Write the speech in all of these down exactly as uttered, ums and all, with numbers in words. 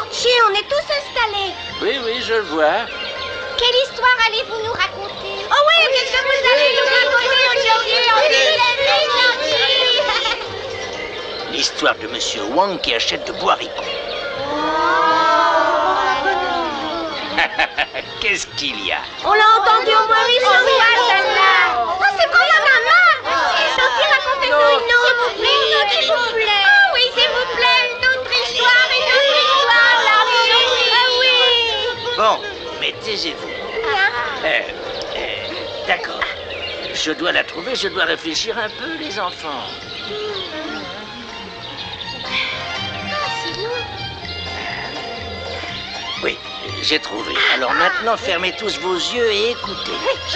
Chi, on est tous installés. Oui, oui, je le vois. Quelle histoire allez-vous nous raconter? Oh oui, qu'est-ce que vous allez nous raconter? L'histoire de Monsieur Wang qui achète de bois-haricots. Qu'est-ce qu'il y a? On l'a entendu au moins huit fois, celle-là. Oh, c'est vraiment maman. Sophie, racontez-nous une autre. Mais s'il vous plaît. Oh oui, s'il vous plaît, une autre histoire, une autre histoire, là. Ah oui. Bon, mais taisez-vous. Euh, euh, D'accord. Je dois la trouver, je dois réfléchir un peu, les enfants. Oui, j'ai trouvé. Alors maintenant, fermez tous vos yeux et écoutez.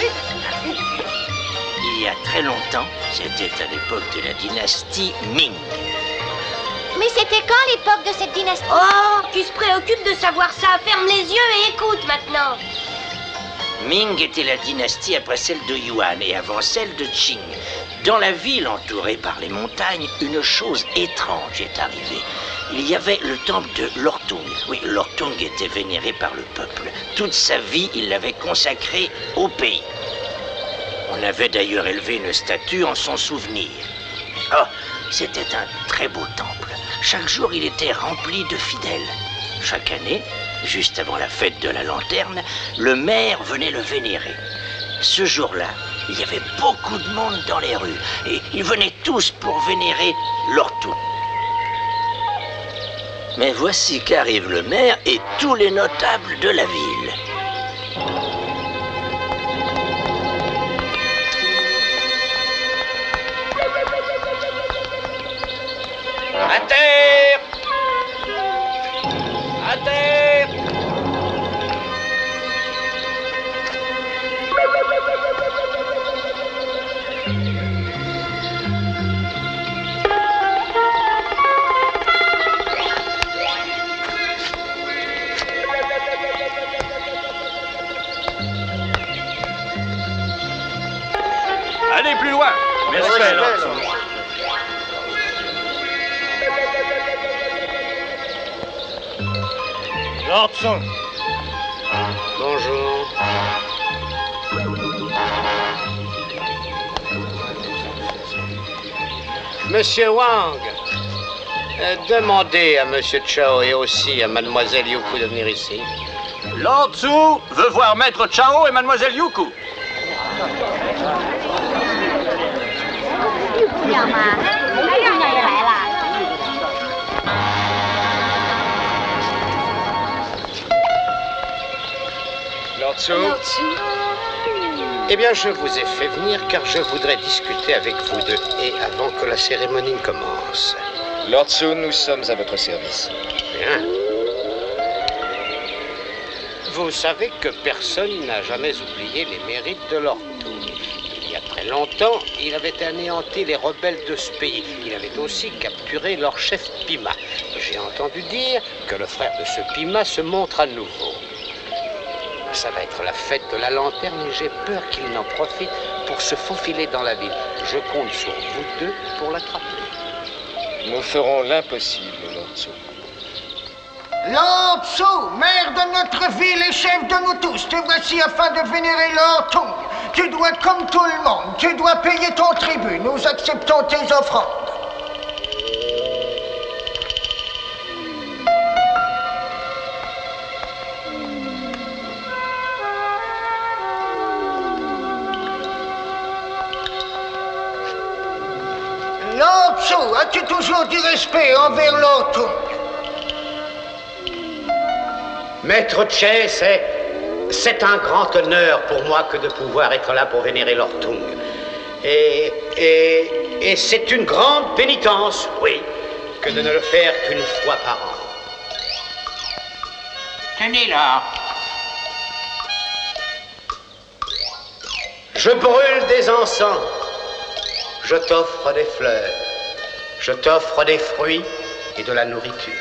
Il y a très longtemps, c'était à l'époque de la dynastie Ming. Mais c'était quand l'époque de cette dynastie? Oh, tu se préoccupes de savoir ça. Ferme les yeux et écoute maintenant. Ming était la dynastie après celle de Yuan et avant celle de Qing. Dans la ville entourée par les montagnes, une chose étrange est arrivée. Il y avait le temple de Lortung. Oui, Lortung était vénéré par le peuple. Toute sa vie, il l'avait consacré au pays. On avait d'ailleurs élevé une statue en son souvenir. Oh, c'était un très beau temple. Chaque jour, il était rempli de fidèles. Chaque année, juste avant la fête de la lanterne, le maire venait le vénérer. Ce jour-là, il y avait beaucoup de monde dans les rues et ils venaient tous pour vénérer Lortung. Mais voici qu'arrive le maire et tous les notables de la ville. À terre! À terre! Allez plus loin! Merci, Lord Song. Bonjour. Monsieur Wang, euh, demandez à Monsieur Chao et aussi à Mademoiselle Youkou de venir ici. Lord Tzu veut voir Maître Chao et Mademoiselle Youkou. Lord Tzu. Eh bien, je vous ai fait venir car je voudrais discuter avec vous deux et avant que la cérémonie ne commence. Lord Tzu, nous sommes à votre service. Bien. Vous savez que personne n'a jamais oublié les mérites de Lord Tzu. Il y a très longtemps, il avait anéanti les rebelles de ce pays. Il avait aussi capturé leur chef Pima. J'ai entendu dire que le frère de ce Pima se montre à nouveau. Ça va être la fête de la lanterne et j'ai peur qu'il n'en profite pour se faufiler dans la ville. Je compte sur vous deux pour l'attraper. Nous ferons l'impossible, Lord Tzu. Lord Tzu, maire de notre ville et chef de nous tous, te voici afin de vénérer Lord Tung. Tu dois, comme tout le monde, tu dois payer ton tribut. Nous acceptons tes offrandes. Lord Tzu, as-tu toujours du respect envers Lord Tung? Maître Che, c'est... c'est un grand honneur pour moi que de pouvoir être là pour vénérer Lord Tung. Et... et... et c'est une grande pénitence, oui, que de ne le faire qu'une fois par an. Tenez-la. Je brûle des encens. Je t'offre des fleurs. Je t'offre des fruits et de la nourriture.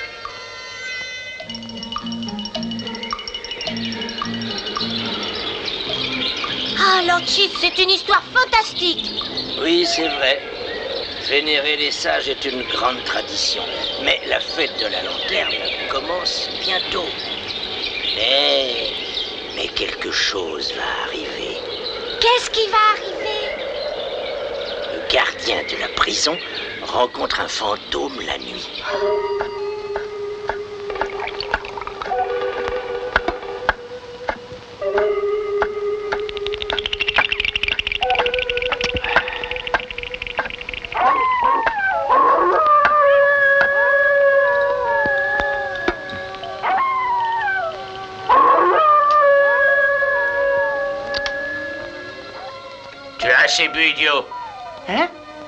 Ah, Lord Chief, c'est une histoire fantastique. Oui, c'est vrai. Vénérer les sages est une grande tradition, mais la fête de la lanterne commence bientôt. Mais, mais quelque chose va arriver. Qu'est-ce qui va arriver? Le gardien de la prison rencontre un fantôme la nuit. Tu as assez bu, idiot. Hein?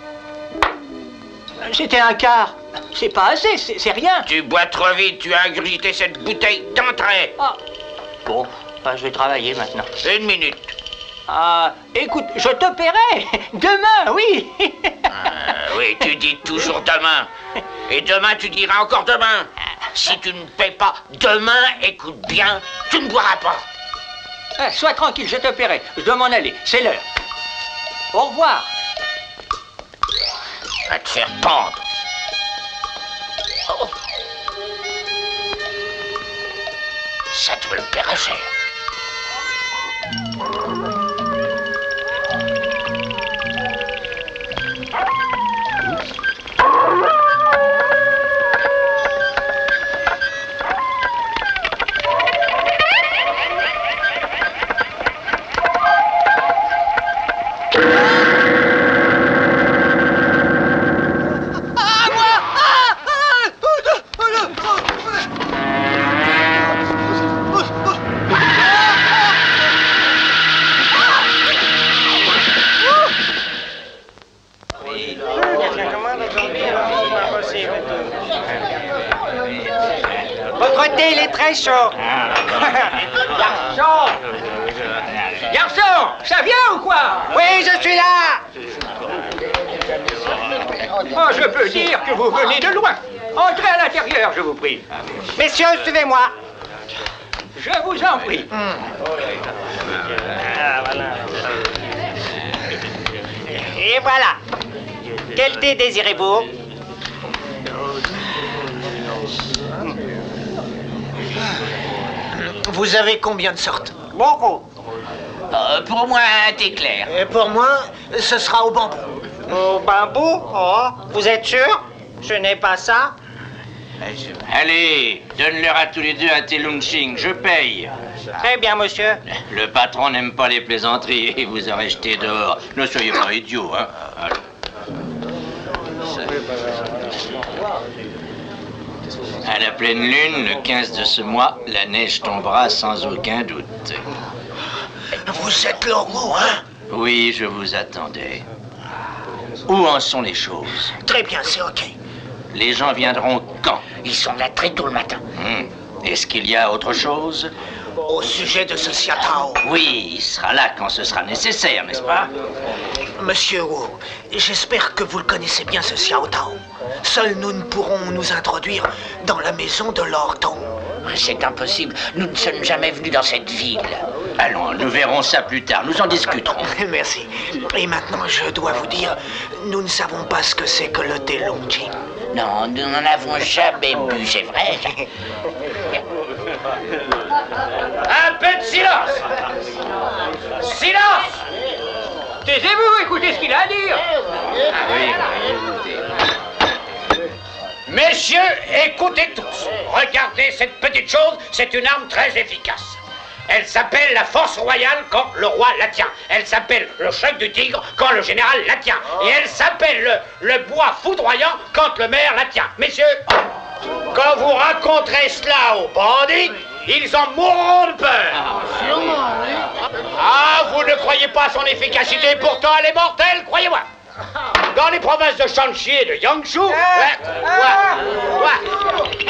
C'était un quart. C'est pas assez, c'est rien. Tu bois trop vite, tu as ingurgité cette bouteille d'entrée. Ah. Bon, ben, je vais travailler maintenant. Une minute. Ah, écoute, je te paierai. Demain, oui. Ah, oui, tu dis toujours demain. Et demain, tu diras encore demain. Si tu ne paies pas demain, écoute bien, tu ne boiras pas. Ah, sois tranquille, je te paierai. Je dois m'en aller, c'est l'heure. Au revoir. Va te faire pendre. Oh. Ça te le paiera cher. Votre thé, il est très chaud. Garçon! Garçon! Ça vient ou quoi? Oui, je suis là! Oh, je peux dire que vous venez de loin. Entrez à l'intérieur, je vous prie. Messieurs, suivez-moi. Je vous en prie. Et voilà. Quel thé désirez-vous? Vous avez combien de sortes? Beaucoup. Euh, pour moi, un thé clair. Et pour moi, ce sera au bambou. Au bambou? Oh, vous êtes sûr? Je n'ai pas ça. Allez, donne-leur à tous les deux un thé Longqing, je paye. Très bien, monsieur. Le patron n'aime pas les plaisanteries et vous aurez jeté dehors. Ne soyez pas idiot, hein. Allez. À la pleine lune, le quinze de ce mois, la neige tombera sans aucun doute. Vous êtes Lormeau, hein? Oui, je vous attendais. Où en sont les choses? Très bien, c'est OK. Les gens viendront quand? Ils sont là très tôt le matin. Hmm. Est-ce qu'il y a autre chose? Au sujet de ce Xiaotao. Oui, il sera là quand ce sera nécessaire, n'est-ce pas? Monsieur Wu, j'espère que vous le connaissez bien, ce Xiaotao. Seuls nous ne pourrons nous introduire dans la maison de Lord Tong. C'est impossible. Nous ne sommes jamais venus dans cette ville. Allons, nous verrons ça plus tard. Nous en discuterons. Merci. Et maintenant, je dois vous dire, nous ne savons pas ce que c'est que le thé Longqing. Non, nous n'en avons jamais bu, c'est vrai. Un peu de silence! Silence! Taisez-vous, écoutez ce qu'il a à dire. Ah oui, Messieurs, écoutez tous. Regardez cette petite chose, c'est une arme très efficace. Elle s'appelle la force royale quand le roi la tient. Elle s'appelle le choc du tigre quand le général la tient. Et elle s'appelle le, le bois foudroyant quand le maire la tient. Messieurs, quand vous raconterez cela aux bandits, ils en mourront de peur. Ah, vous ne croyez pas à son efficacité, pourtant elle est mortelle, croyez-moi. Dans les provinces de Shanxi et de Yangshu, ouais, ouais, ouais.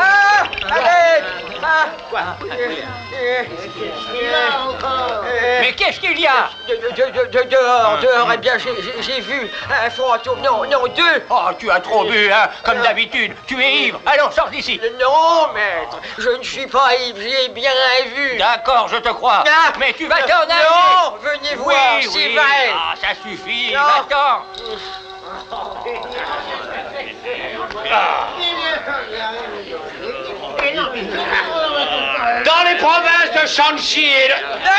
Mais qu'est-ce qu'il y a? De, de, de, de, dehors, dehors, eh bien, j'ai vu un fantôme. Non, non, deux. Oh, tu as trop bu, hein, comme d'habitude. Tu es ivre. Allons, sors d'ici. Non, maître, je ne suis pas ivre, j'ai bien vu. D'accord, je te crois. Ah, mais tu vas t'en aller. Non, venez voir, Oui, c'est oui. vrai. Ah, ça suffit. Non. Va-t'en. Dans les provinces de Shanxi et de...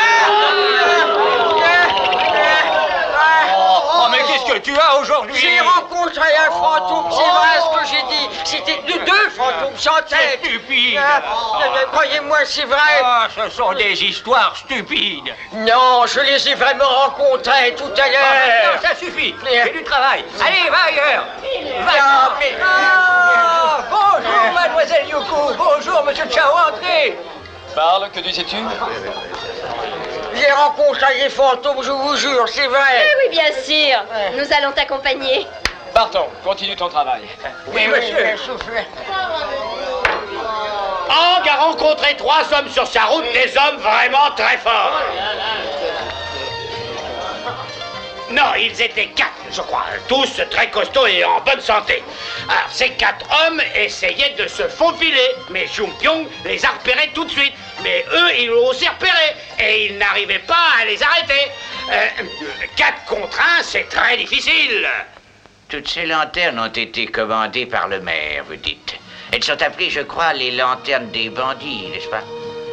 Oh, mais qu'est-ce que tu as aujourd'hui? J'ai rencontré un fantôme, c'est vrai ce que j'ai dit. C'était deux, deux fantômes sans tête. C'est stupide. Ah, croyez-moi, c'est vrai. Ah, ce sont des histoires stupides. Non, je les ai vraiment rencontrés tout à Ah, l'heure. non, ça suffit. J'ai du travail. Allez, va ailleurs. Va. Non, mais... Ah, bonjour, mademoiselle Yoko. Bonjour, monsieur Chao, entrez. Parle, que disais-tu? J'ai rencontré des fantômes, je vous jure, c'est vrai. Eh oui, bien sûr. Nous allons t'accompagner. Partons, continue ton travail. Oui, monsieur. Ang a rencontré trois hommes sur sa route, des hommes vraiment très forts. Non, ils étaient quatre, je crois, tous très costauds et en bonne santé. Alors, ces quatre hommes essayaient de se faufiler, mais Jung Pyong les a repérés tout de suite. Mais eux, ils l'ont aussi repéré, et ils n'arrivaient pas à les arrêter. Euh, quatre contre un, c'est très difficile. Toutes ces lanternes ont été commandées par le maire, vous dites. Elles sont appelées, je crois, les lanternes des bandits, n'est-ce pas?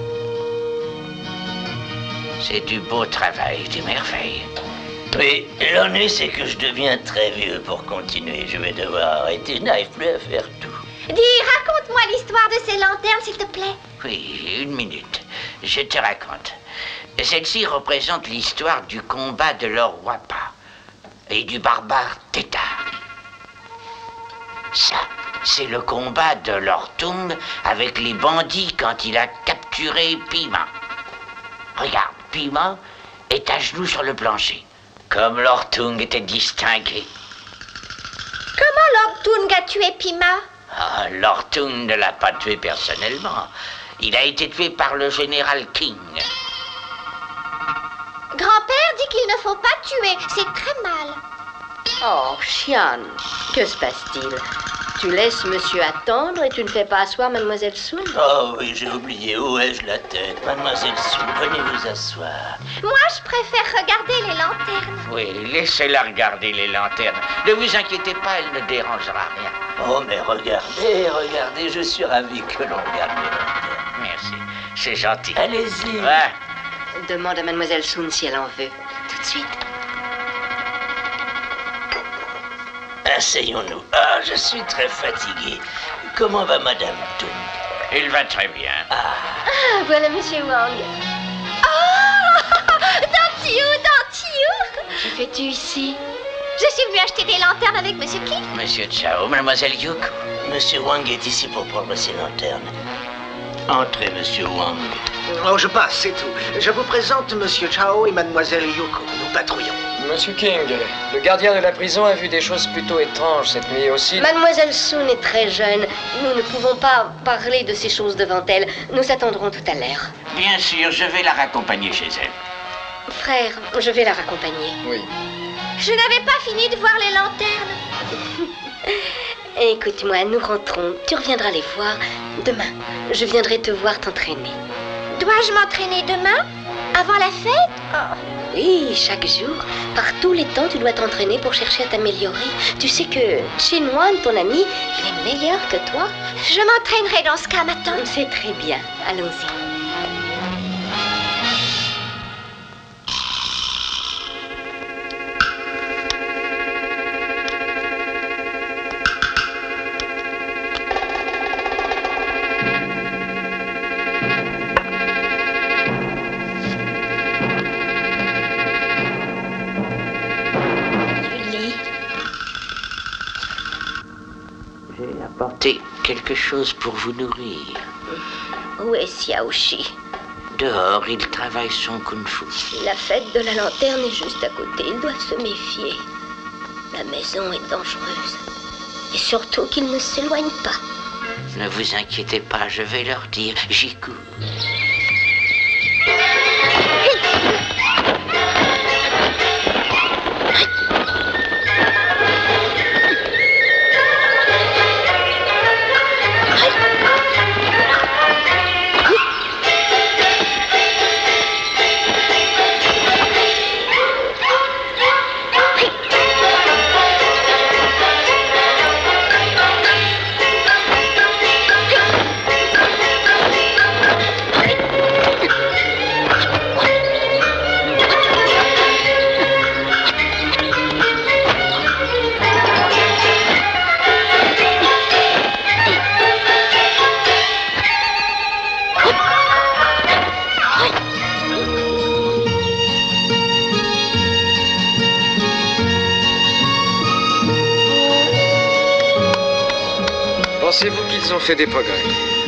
C'est du beau travail, des merveilles. Oui, l'ennui, c'est que je deviens très vieux pour continuer. Je vais devoir arrêter, je n'arrive plus à faire tout. Dis, raconte-moi l'histoire de ces lanternes, s'il te plaît. Oui, une minute. Je te raconte. Celle-ci représente l'histoire du combat de Lord Wapa et du barbare Teta. Ça, c'est le combat de Lord Tung avec les bandits quand il a capturé Pima. Regarde, Pima est à genoux sur le plancher, comme Lord Tung était distingué. Comment Lord Tung a tué Pima? Ah, Lord Tung ne l'a pas tué personnellement. Il a été tué par le général King. Grand-père dit qu'il ne faut pas tuer, c'est très mal. Oh, Xian, que se passe-t-il? Tu laisses monsieur attendre et tu ne fais pas asseoir mademoiselle Sun? Oh oui, j'ai oublié, où ai-je la tête? Mademoiselle Sun, venez vous asseoir. Moi, je préfère regarder les lanternes. Oui, laissez-la regarder les lanternes. Ne vous inquiétez pas, elle ne dérangera rien. Oh, mais regardez, regardez, je suis ravi que l'on regarde les lanternes. Merci, c'est gentil. Allez-y. Ouais. Demande à mademoiselle Sun si elle en veut. Tout de suite. Asseyons-nous. Ah, je suis très fatigué. Comment va Madame Tung? Il va très bien. Ah, Ah, voilà monsieur Wang. Oh Dantiou, Dantiou. Que fais-tu ici? Je suis venue acheter des lanternes avec monsieur King. Monsieur Chao, mademoiselle Yoko. Monsieur Wang est ici pour prendre ses lanternes. Entrez, monsieur Wang. Oh, je passe, c'est tout. Je vous présente monsieur Chao et mademoiselle Yoko. Nous patrouillons. Monsieur King, le gardien de la prison a vu des choses plutôt étranges cette nuit aussi. Mademoiselle Sun est très jeune. Nous ne pouvons pas parler de ces choses devant elle. Nous attendrons tout à l'heure. Bien sûr, je vais la raccompagner chez elle. Frère, je vais la raccompagner. Oui. Je n'avais pas fini de voir les lanternes. Écoute-moi, nous rentrons. Tu reviendras les voir demain. Je viendrai te voir t'entraîner. Dois-je m'entraîner demain? Avant la fête? Oh. Oui, chaque jour. Par tous les temps, tu dois t'entraîner pour chercher à t'améliorer. Tu sais que Chinoine, ton ami, il est meilleur que toi. Je m'entraînerai dans ce cas, ma tante. C'est très bien. Allons-y. J'ai apporté quelque chose pour vous nourrir. Où est Xiaoshi? Dehors, il travaille son kung-fu. La fête de la lanterne est juste à côté. Ils doivent se méfier. La maison est dangereuse. Et surtout qu'ils ne s'éloignent pas. Ne vous inquiétez pas, je vais leur dire. J'y cours. Pensez-vous qu'ils ont fait des progrès?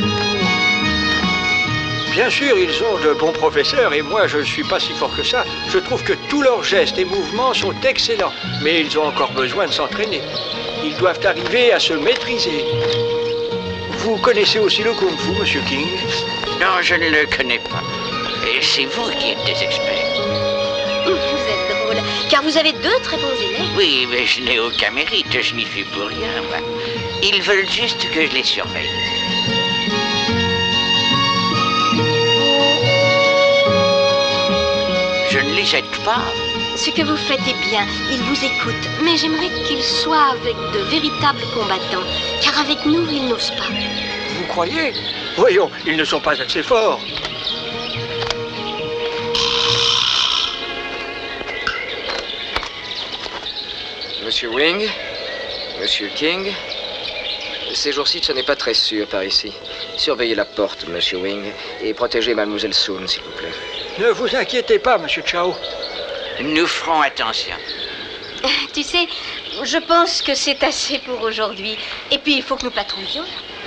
Bien sûr, ils ont de bons professeurs et moi je ne suis pas si fort que ça. Je trouve que tous leurs gestes et mouvements sont excellents, mais ils ont encore besoin de s'entraîner. Ils doivent arriver à se maîtriser. Vous connaissez aussi le Kung Fu, Monsieur King? Non, je ne le connais pas. Et c'est vous qui êtes des experts. Vous êtes drôle, car vous avez deux très bons élèves. Oui, mais je n'ai aucun mérite, je n'y suis pour rien, moi. Ils veulent juste que je les surveille. Je ne les aide pas. Ce que vous faites est bien, ils vous écoutent, mais j'aimerais qu'ils soient avec de véritables combattants, car avec nous, ils n'osent pas. Vous croyez? Voyons, ils ne sont pas assez forts. Monsieur Wing, Monsieur King, ces jours-ci, ce n'est pas très sûr par ici. Surveillez la porte, Monsieur Wing, et protégez Mademoiselle Soon, s'il vous plaît. Ne vous inquiétez pas, Monsieur Chao. Nous ferons attention. Tu sais, je pense que c'est assez pour aujourd'hui. Et puis, il faut que nous patrouillions.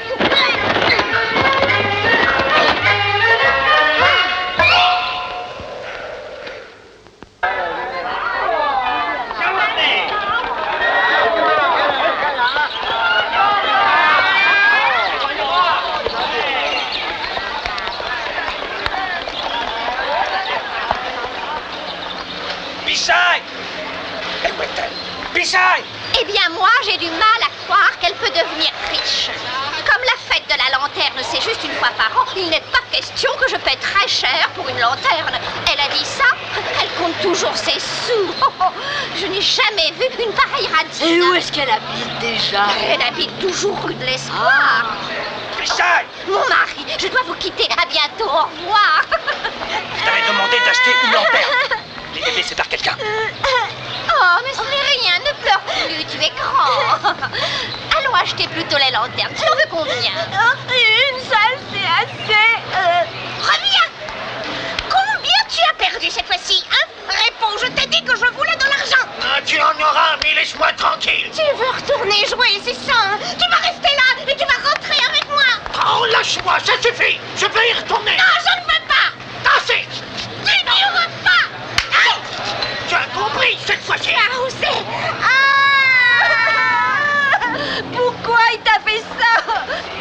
Eh bien, moi, j'ai du mal à croire qu'elle peut devenir riche. Comme la fête de la lanterne, c'est juste une fois par an, il n'est pas question que je paie très cher pour une lanterne. Elle a dit ça, elle compte toujours ses sous. Oh, oh, je n'ai jamais vu une pareille radine. Et où est-ce qu'elle habite déjà? Elle habite toujours rue de l'Espoir. Michel! Mon mari, je dois vous quitter. À bientôt, au revoir. Je t'avais demandé d'acheter une lanterne. Je l'ai laissé par quelqu'un. Oh, mais ce n'est rien, ne pleure plus, tu es grand. Allons acheter plutôt les lanternes. Tu en veux combien? Une seule, c'est assez. Euh... Reviens. Combien tu as perdu cette fois-ci, hein? Réponds, je t'ai dit que je voulais de l'argent. Ah, tu en auras, mais laisse-moi tranquille. Tu veux retourner jouer, c'est ça, hein? Tu vas rester là et tu vas rentrer avec moi. Oh, lâche-moi, ça suffit. Je peux y retourner. Non, je ne veux pas. Assez. Tu n'y veux pas. Aïe. Tu as compris cette fois-ci. Ah, où c'est? Ah. Pourquoi il t'a fait ça?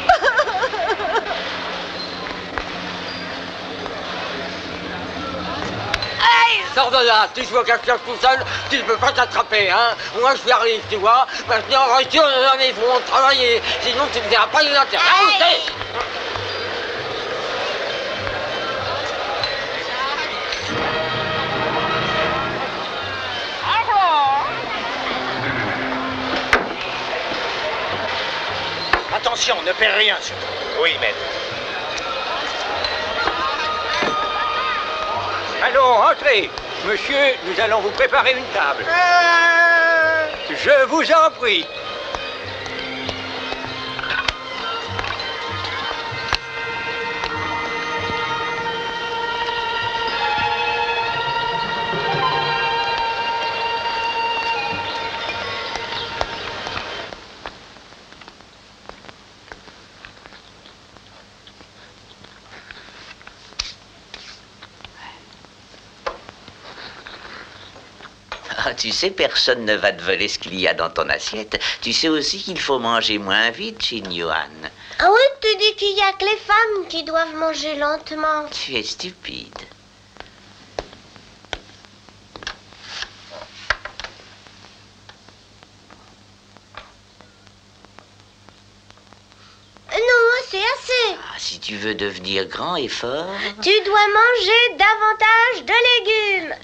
Hey, sors de là, si je veux quelqu'un tout seul, tu ne peux pas t'attraper, hein. Moi, je arrive, tu vois. Maintenant, retourne à la maison, travailler. Sinon, tu ne verras pas les intérêts. Hey. Attention, ne perds rien surtout. Oui, maître. Allons, entrez. Monsieur, nous allons vous préparer une table. Je vous en prie. Ah, tu sais, personne ne va te voler ce qu'il y a dans ton assiette. Tu sais aussi qu'il faut manger moins vite, Chin Yuan. Ah oui, tu dis qu'il n'y a que les femmes qui doivent manger lentement. Tu es stupide. Non, c'est assez. Ah, si tu veux devenir grand et fort... Tu dois manger davantage de légumes.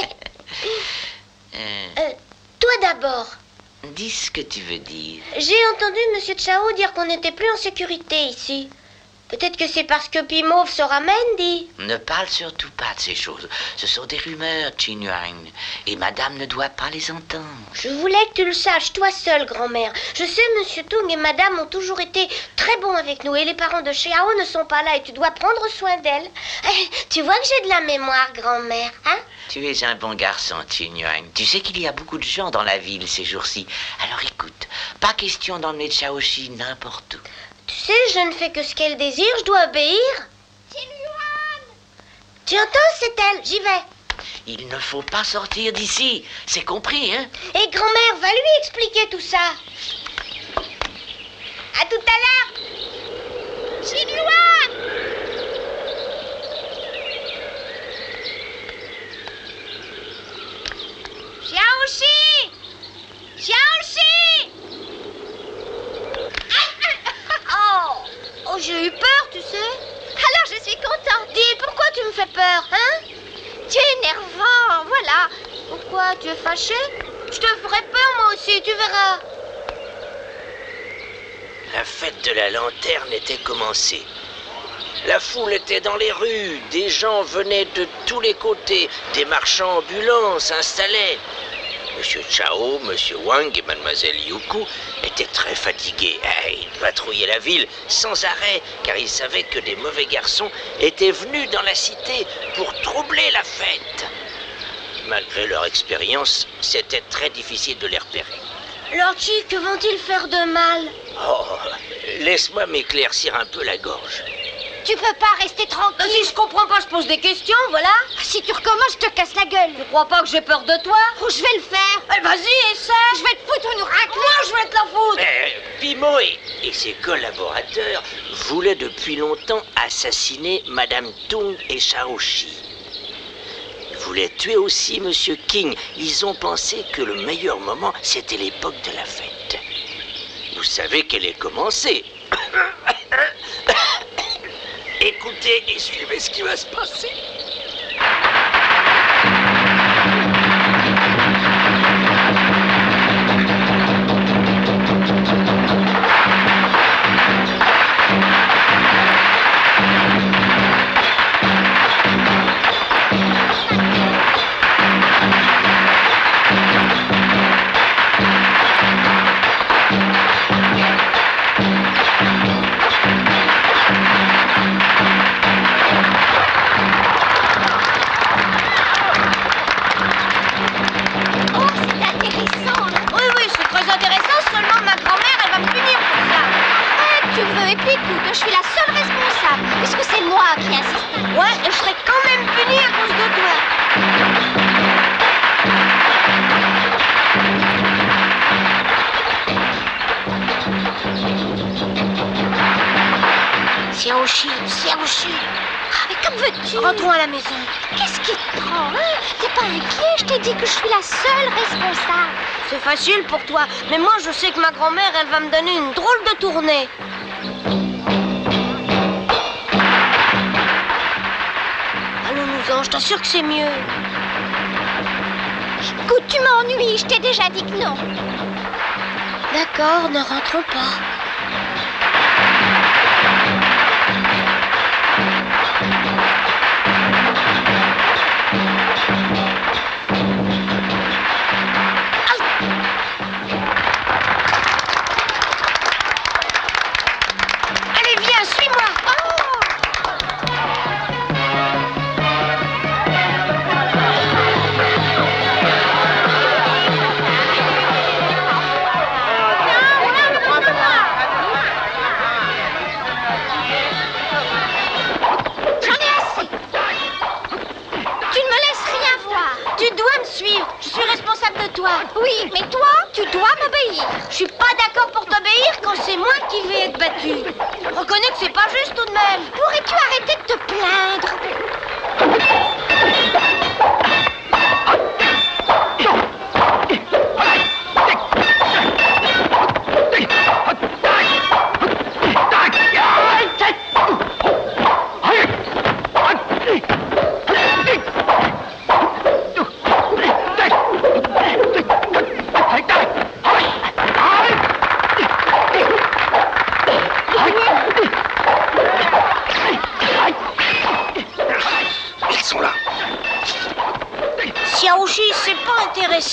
euh, euh, toi d'abord. Dis ce que tu veux dire. J'ai entendu Monsieur Chao dire qu'on n'était plus en sécurité ici. Peut-être que c'est parce que Pimauve se ramène, dit. Ne parle surtout pas de ces choses. Ce sont des rumeurs, Qin Yuan, et madame ne doit pas les entendre. Je voulais que tu le saches, toi seule, grand-mère. Je sais, monsieur Tung et madame ont toujours été très bons avec nous, et les parents de Xiao ne sont pas là, et tu dois prendre soin d'elle. Eh, tu vois que j'ai de la mémoire, grand-mère, hein? Tu es un bon garçon, Qin Yuan. Tu sais qu'il y a beaucoup de gens dans la ville ces jours-ci. Alors écoute, pas question d'emmener Xiaoxi n'importe où. Tu sais, je ne fais que ce qu'elle désire, je dois obéir. Tu entends, c'est elle, j'y vais. Il ne faut pas sortir d'ici, c'est compris, hein? Et grand-mère, va lui expliquer tout ça. À tout à l'heure. Xinhuan! Xiaoxi! Xiaoxi! Oh, oh, j'ai eu peur, tu sais. Alors je suis contente. Dis, pourquoi tu me fais peur, hein? Tu es énervant, voilà. Pourquoi? Tu es fâché? Je te ferai peur, moi aussi, tu verras. La fête de la lanterne était commencée. La foule était dans les rues, des gens venaient de tous les côtés, des marchands ambulants s'installaient. Monsieur Chao, Monsieur Wang et Mademoiselle Youkou étaient très fatigués. Ils patrouillaient la ville sans arrêt, car ils savaient que des mauvais garçons étaient venus dans la cité pour troubler la fête. Malgré leur expérience, c'était très difficile de les repérer. Lorchi, que vont-ils faire de mal? Oh, laisse-moi m'éclaircir un peu la gorge. Tu peux pas rester tranquille. Si je comprends pas, je pose des questions, voilà. Si tu recommences, je te casse la gueule. Tu crois pas que j'ai peur de toi? Oh, je vais le faire. Eh, vas-y, essaie. Je vais te foutre une raclée. Moi, je vais te la foutre. Eh, Pimo et, et ses collaborateurs voulaient depuis longtemps assassiner Madame Tung et Xiaoxi. Ils voulaient tuer aussi Monsieur King. Ils ont pensé que le meilleur moment, c'était l'époque de la fête. Vous savez qu'elle est commencée. Écoutez et suivez ce qui va se passer. Je suis la seule responsable, puisque c'est moi qui insiste. Ouais, et je serai quand même punie à cause de toi. Xiaoxi, Xiaoxi. Ah, mais comme veux-tu? Rentrons à la maison. Qu'est-ce qui te prend, hein? T'es pas inquiet? Je t'ai dit que je suis la seule responsable. C'est facile pour toi, mais moi je sais que ma grand-mère, elle va me donner une drôle de tournée. Allons-nous-en, je t'assure que c'est mieux. Écoute, tu m'ennuies, je t'ai déjà dit que non. D'accord, ne rentrons pas. Oui, mais toi, tu dois m'obéir. Je suis pas d'accord pour t'obéir quand c'est moi qui vais être battue. Reconnais que c'est pas juste tout de même. Pourrais-tu arrêter de te plaindre?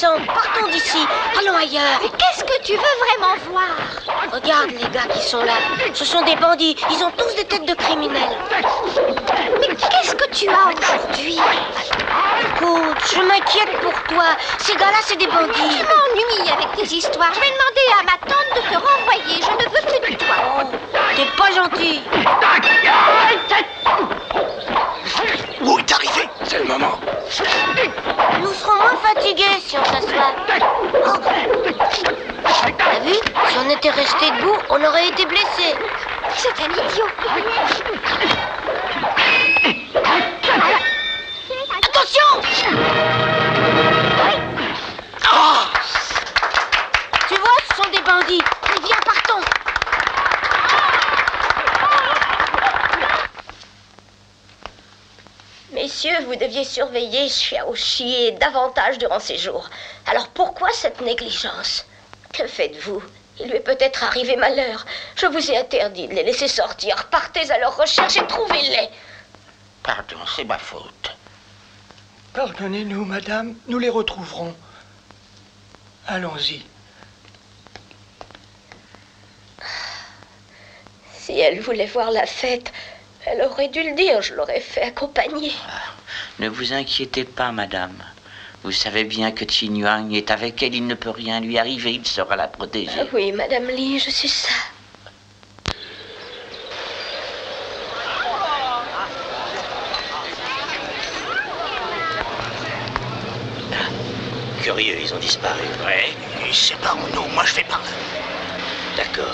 méchant. Partons d'ici. Allons ailleurs. Mais qu'est-ce que tu veux vraiment voir? Regarde les gars qui sont là. Ce sont des bandits. Ils ont tous des têtes de criminels. Mais qu'est-ce que tu as aujourd'hui? Écoute, je m'inquiète pour toi. Ces gars-là, c'est des bandits. Tu m'ennuies avec tes histoires. Je vais demander à ma tante de te renvoyer. Je ne veux plus de toi. Oh, t'es pas gentil. Où est arrivé? C'est le moment. Nous serons moins fatigués si on s'assoit. Oh. T'as vu? Si on était resté debout, on aurait été blessés. C'est un idiot. Attention! Ah! Tu vois, ce sont des bandits. Viens, partons. Messieurs, vous deviez surveiller Xiaoxi davantage durant ces jours. Alors pourquoi cette négligence? Que faites-vous? Il lui est peut-être arrivé malheur. Je vous ai interdit de les laisser sortir. Partez à leur recherche et trouvez-les. Pardon, c'est ma faute. Pardonnez-nous, madame, nous les retrouverons. Allons-y. Si elle voulait voir la fête, elle aurait dû le dire, je l'aurais fait accompagner. Ah, ne vous inquiétez pas, madame. Vous savez bien que Qin Yuan est avec elle, il ne peut rien lui arriver, il sera la protéger. Ah oui, madame Li, je suis ça. Curieux, ils ont disparu. Ouais, c'est par nous, moi je vais par là. D'accord.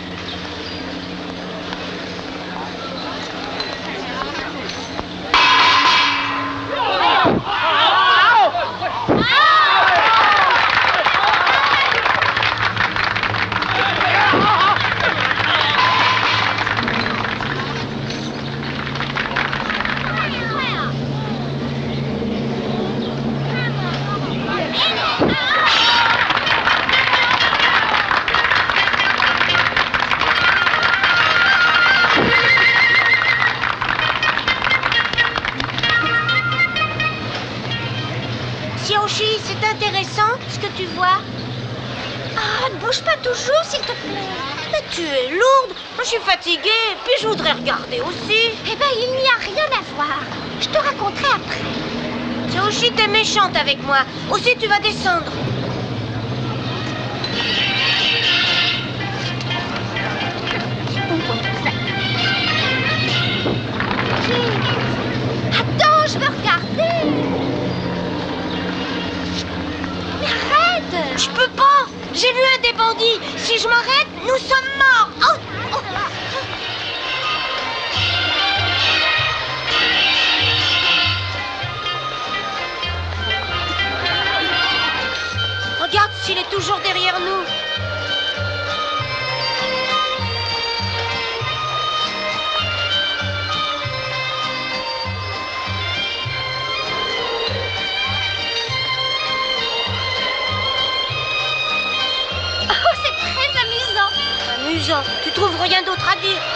Xiaoxi, c'est intéressant ce que tu vois. Ah, ne bouge pas toujours, s'il te plaît. Mais tu es lourde. Moi, je suis fatiguée, puis je voudrais regarder aussi. Eh ben, il n'y a rien à voir. Je te raconterai après. Xiaoxi, t'es méchante avec moi. Aussi, tu vas descendre. Attends, je veux regarder. Mais arrête. Je peux pas. J'ai vu un des bandits. Si je m'arrête, nous sommes morts. Oh, oh. Regarde s'il est toujours derrière nous. Oh, c'est très amusant. Amusant. Tu trouves rien d'autre à dire?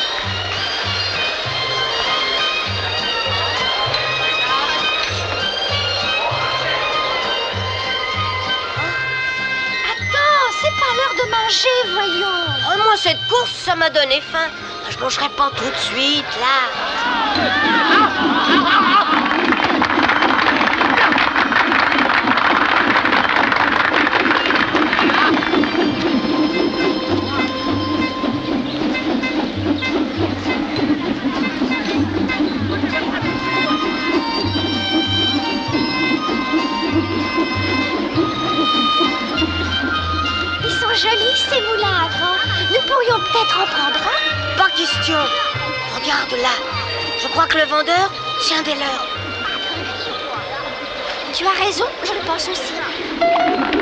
Attends, c'est pas l'heure de manger, voyons. Oh, moi, cette course, ça m'a donné faim. Je mangerai pas tout de suite, là. Ils sont jolis, ces moulins à vent. Nous pourrions peut-être en prendre un. Pas question. Regarde là. Je crois que le vendeur, c'est un des leurs. Tu as raison, je le pense aussi.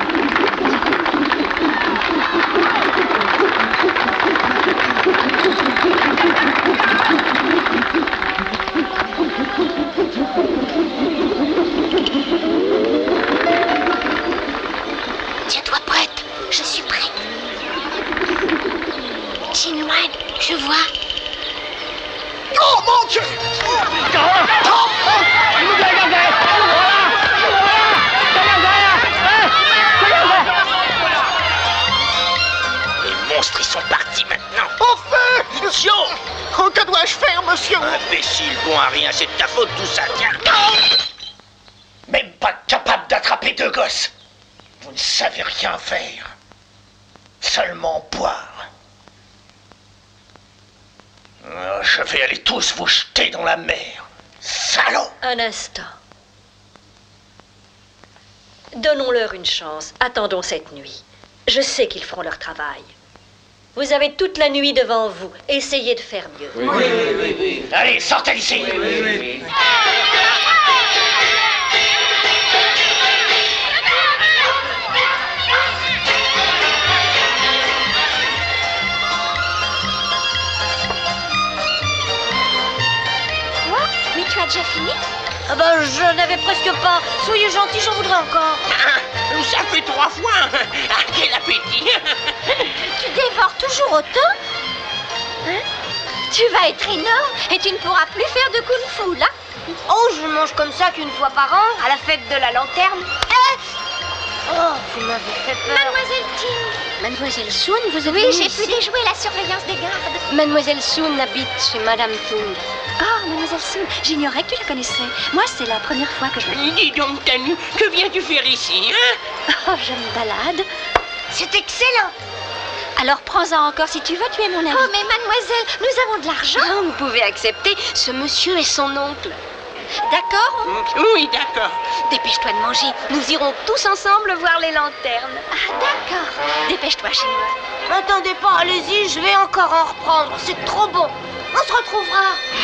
Tiens-toi prête. Je suis prête. Qin Yuan, je vois. Oh mon Dieu! Oh, oh, sont partis maintenant. Enfin! Monsieur! Oh, que dois-je faire, monsieur? Imbécile, bon à rien, c'est de ta faute tout ça, tiens. Même pas capable d'attraper deux gosses. Vous ne savez rien faire. Seulement boire. Euh, Je vais aller tous vous jeter dans la mer. Salaud! Un instant. Donnons-leur une chance. Attendons cette nuit. Je sais qu'ils feront leur travail. Vous avez toute la nuit devant vous. Essayez de faire mieux. Oui, oui, oui, oui, oui. Allez, sortez d'ici. Oui, oui, oui. Quoi? Mais tu as déjà fini? Ah ben, je n'avais presque pas. Soyez gentils, j'en voudrais encore. Ça fait trois fois. Ah, quel appétit. Tu dévores toujours autant? Hein? Tu vas être énorme et tu ne pourras plus faire de kung-fu, là. Oh, je mange comme ça qu'une fois par an, à la fête de la lanterne. Euh, Oh, vous m'avez fait peur. Mademoiselle Ting. Mademoiselle Soon, vous avez Oui, venu j'ai ici? pu déjouer la surveillance des gardes. Mademoiselle Soon habite chez Madame Tung. Oh, Mademoiselle Soon, j'ignorais que tu la connaissais. Moi, c'est la première fois que je... Dis donc, Tanu, que viens-tu faire ici, hein? Oh, je me balade. C'est excellent. Alors prends-en encore si tu veux, tu es mon amie. Oh, mais mademoiselle, nous avons de l'argent. Ah, vous pouvez accepter. Ce monsieur est son oncle. D'accord? Oui, d'accord. Dépêche-toi de manger. Nous irons tous ensemble voir les lanternes. Ah, d'accord. Dépêche-toi, chérie. N'attendez pas, allez-y, je vais encore en reprendre. C'est trop bon. On se retrouvera.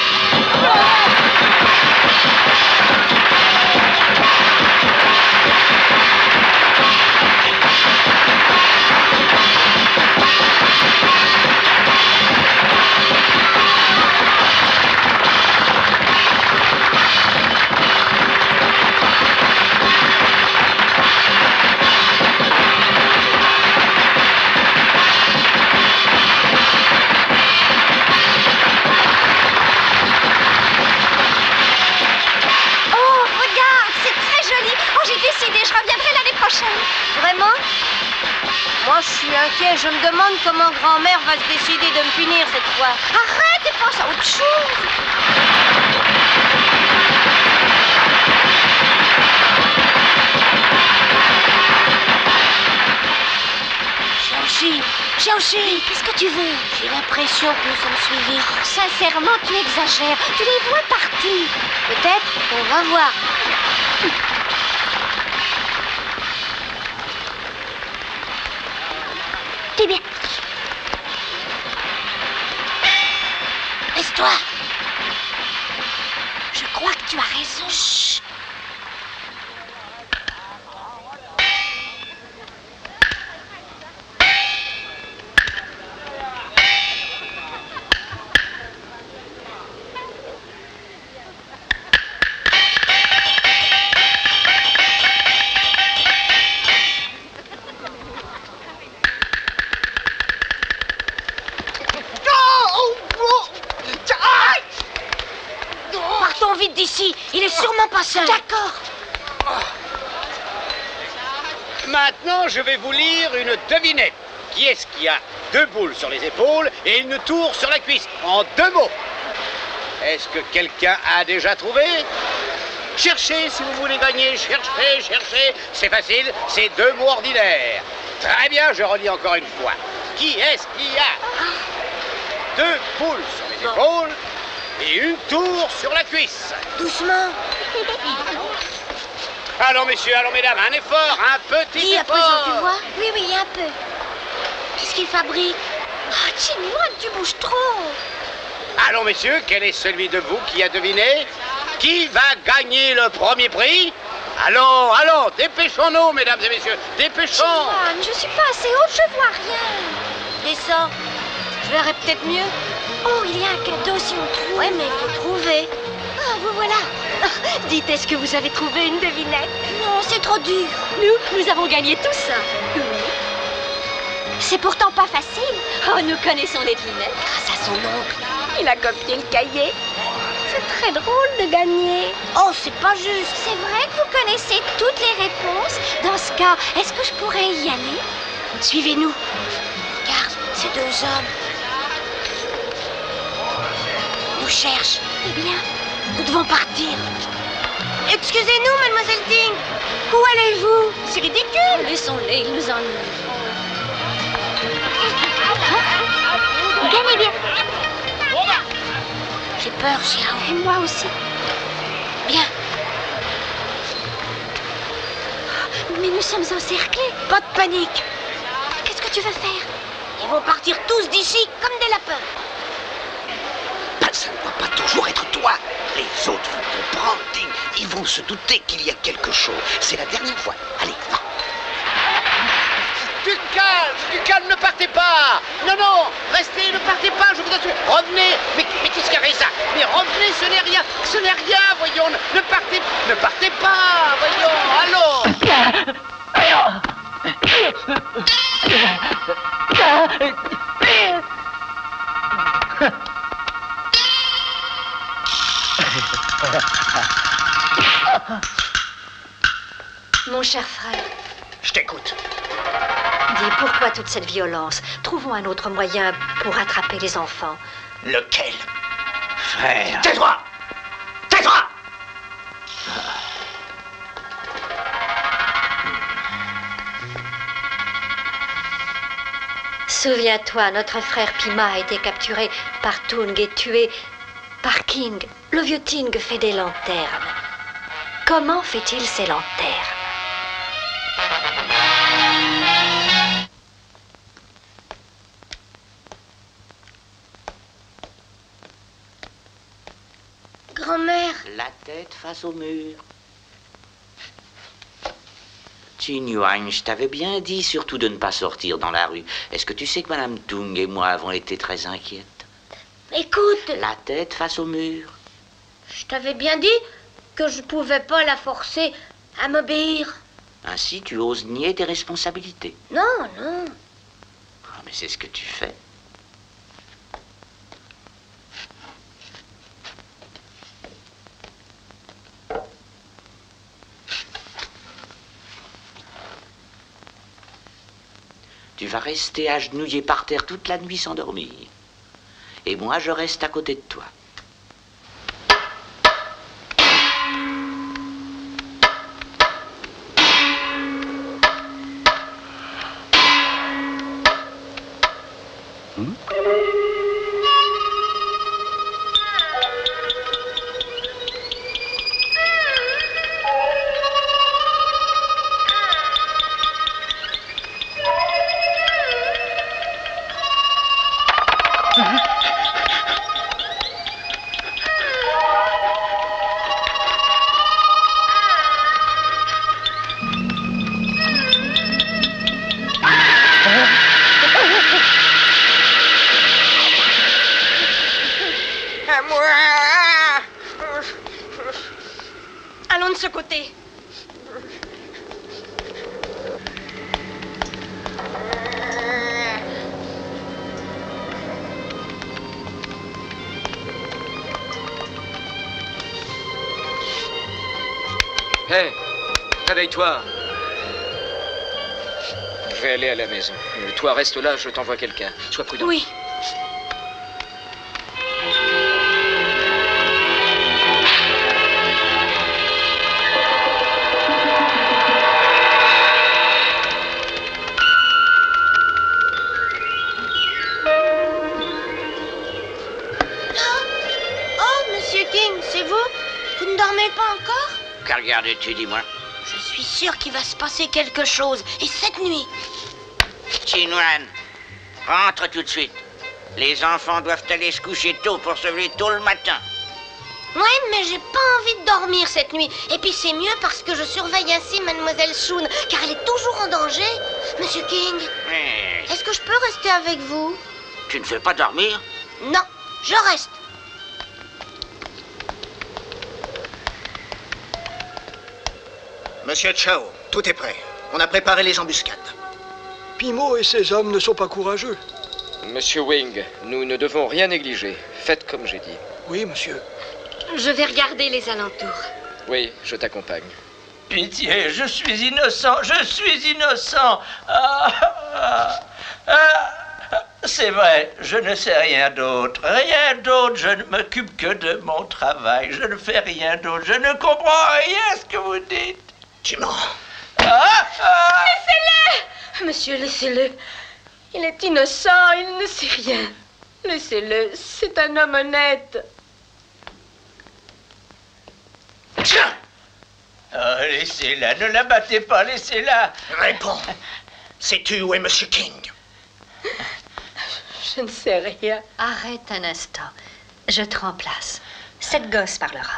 Je reviendrai l'année prochaine. Vraiment? Moi, je suis inquiet. Je me demande comment grand-mère va se décider de me punir cette fois. Arrête et pense à autre chose. Xiaoxi, Xiaoxi, qu'est-ce que tu veux? J'ai l'impression que nous sommes suivis. Oh, sincèrement, tu exagères. Tu les vois partout. Peut-être, on va voir. Eh bien. Laisse-toi. Je crois que tu as raison. Chut. Vite d'ici, il est sûrement pas seul. D'accord. Maintenant, je vais vous lire une devinette. Qui est-ce qui a deux boules sur les épaules et une tour sur la cuisse? En deux mots. Est-ce que quelqu'un a déjà trouvé? Cherchez si vous voulez gagner. Cherchez, cherchez. C'est facile, c'est deux mots ordinaires. Très bien, je relis encore une fois. Qui est-ce qui a deux boules sur les épaules et une tour sur la cuisse? Doucement. Allons, messieurs, allons, mesdames, un effort, un petit Dis, à effort. présent, tu vois? Oui, oui, un peu. Qu'est-ce qu'il fabrique? Ah, Chinois, tu bouges trop. Allons, messieurs, quel est celui de vous qui a deviné? Qui va gagner le premier prix? Allons, allons, dépêchons-nous, mesdames et messieurs, dépêchons. Chinois, je suis pas assez haute, je vois rien. Descends. Je verrai peut-être mieux. Oh, il y a un cadeau si on trouve. Ouais, mais il faut trouver. Ah, vous voilà. Dites, est-ce que vous avez trouvé une devinette? Non, c'est trop dur. Nous, nous avons gagné tout ça. Oui. C'est pourtant pas facile. Oh, nous connaissons les devinettes. Grâce à son oncle. Il a copié le cahier. C'est très drôle de gagner. Oh, c'est pas juste. C'est vrai que vous connaissez toutes les réponses. Dans ce cas, est-ce que je pourrais y aller? Suivez-nous. Regarde, Ces deux hommes nous cherchent. Eh bien, nous devons partir. Excusez-nous, mademoiselle Ting. Où allez-vous? C'est ridicule. Laissons-les, ils nous ennuient. Gagnez bien. J'ai peur, Xiao. Et moi aussi. Bien. Mais nous sommes encerclés. Pas de panique. Qu'est-ce que tu veux faire? Ils vont partir tous d'ici comme des lapins. Ça ne doit pas toujours être toi. Les autres vont comprendre, Ting. Ils vont se douter qu'il y a quelque chose. C'est la dernière fois. Allez, va. Du calme, du calme, ne partez pas. Non, non, restez, ne partez pas, je vous assure. Revenez. Mais, mais qu'est-ce qu'il y avait ça? Mais revenez, ce n'est rien. Ce n'est rien, voyons. Ne, ne partez, ne partez pas, voyons. Allons. Mon cher frère. Je t'écoute. Dis, pourquoi toute cette violence? Trouvons un autre moyen pour attraper les enfants. Lequel? Frère. Tais-toi! Tais-toi! Souviens-toi, notre frère Pima a été capturé par Tung et tué par King. Le vieux Ting fait des lanternes. Comment fait-il ces lanternes? Grand-mère. La tête face au mur. Qin Yuan, je t'avais bien dit surtout de ne pas sortir dans la rue. Est-ce que tu sais que Madame Tung et moi avons été très inquiètes? Écoute. La tête face au mur. Je t'avais bien dit que je pouvais pas la forcer à m'obéir. Ainsi, tu oses nier tes responsabilités. Non, non. Ah, mais c'est ce que tu fais. Tu vas rester agenouillé par terre toute la nuit sans dormir. Et moi, je reste à côté de toi. Hmm? Allons de ce côté. Hé, hey, réveille-toi. Je vais aller à la maison. Euh, toi, reste là, je t'envoie quelqu'un. Sois prudent. Oui. Pas encore? Que regardes-tu, dis-moi? Je suis sûre qu'il va se passer quelque chose. Et cette nuit? Qin Yuan, rentre tout de suite. Les enfants doivent aller se coucher tôt pour se lever tôt le matin. Ouais, mais j'ai pas envie de dormir cette nuit. Et puis c'est mieux parce que je surveille ainsi Mademoiselle Shun, car elle est toujours en danger. Monsieur King, Mais... est-ce que je peux rester avec vous? Tu ne veux pas dormir? Non, je reste. Monsieur Chao, tout est prêt. On a préparé les embuscades. Pimo et ses hommes ne sont pas courageux. Monsieur Wing, nous ne devons rien négliger. Faites comme j'ai dit. Oui, monsieur. Je vais regarder les alentours. Oui, je t'accompagne. Pitié, je suis innocent, je suis innocent. Ah, ah, ah, C'est vrai, je ne sais rien d'autre. Rien d'autre, je ne m'occupe que de mon travail. Je ne fais rien d'autre. Je ne comprends rien à ce que vous dites. Tu mens. Ah, ah. Laissez-le! Monsieur, laissez-le. Il est innocent, il ne sait rien. Laissez-le, c'est un homme honnête. Tiens! Oh, laissez-la, ne la battez pas, laissez-la. Réponds. Sais-tu où est Monsieur King? Je ne sais rien. Arrête un instant. Je te remplace. Cette gosse parlera.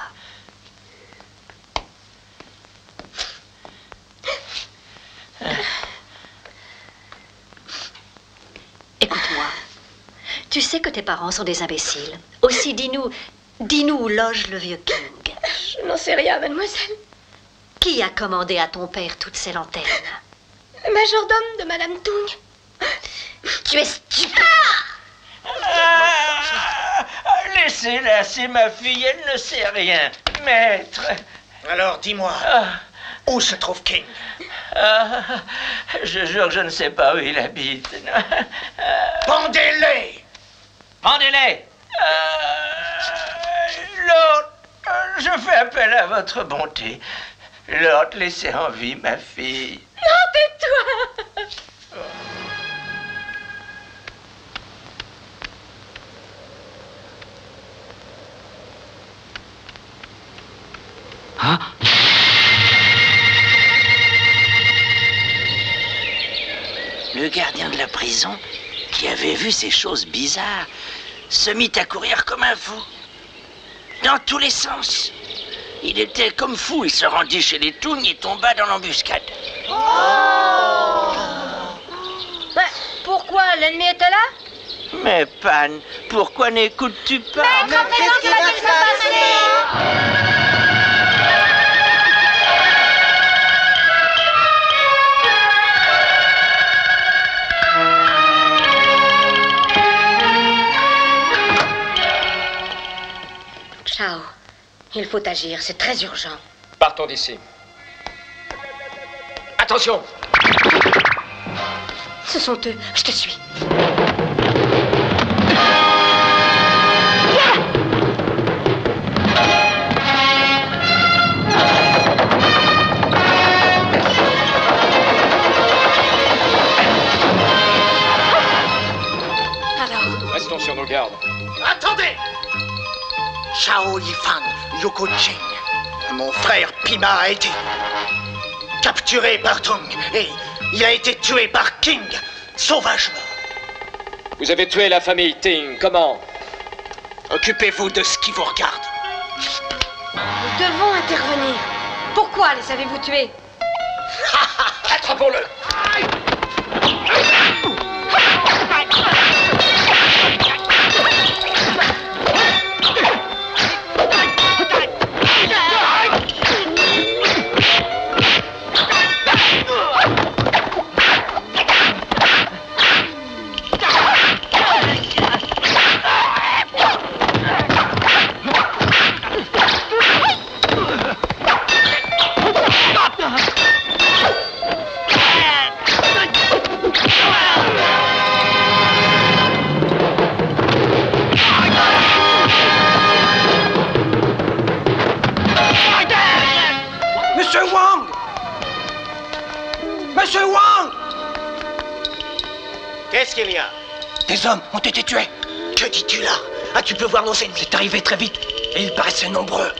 Écoute-moi. Tu sais que tes parents sont des imbéciles. Aussi, dis-nous, dis-nous où loge le vieux King. Je n'en sais rien, mademoiselle. Qui a commandé à ton père toutes ces lanternes? Le majordome de Madame Tung. Tu es stupide. Ah, laissez-la, c'est ma fille, elle ne sait rien. Maître. Alors, dis-moi, Ah, où se trouve King? ah, je jure que je ne sais pas où il habite. Pendez-les! Pendez-les. Euh, Lord, euh, je fais appel à votre bonté. Lord, laissez en vie ma fille. Non, tais-toi! Hein? Le gardien de la prison, qui avait vu ces choses bizarres, se mit à courir comme un fou. Dans tous les sens. Il était comme fou, il se rendit chez les Tung et tomba dans l'embuscade. Oh! Ben, pourquoi? L'ennemi était là? Mais Pan, pourquoi n'écoutes-tu pas? Mais qu'est-ce qui va se passer? Chao, il faut agir, c'est très urgent. Partons d'ici. Attention! Ce sont eux, je te suis. Alors? Restons sur nos gardes. Attendez! Chao Yifang, Yoko Ching. Mon frère Pima a été capturé par Tung et il a été tué par King, sauvagement. Vous avez tué la famille Ting, comment? Occupez-vous de ce qui vous regarde. Nous devons intervenir. Pourquoi les avez-vous tués? Attrapons-le! Monsieur Wang! Monsieur Wang! Qu'est-ce qu'il y a? Des hommes ont été tués. Que dis-tu là? Ah, tu peux voir nos ennemis. C'est arrivé très vite et ils paraissaient nombreux.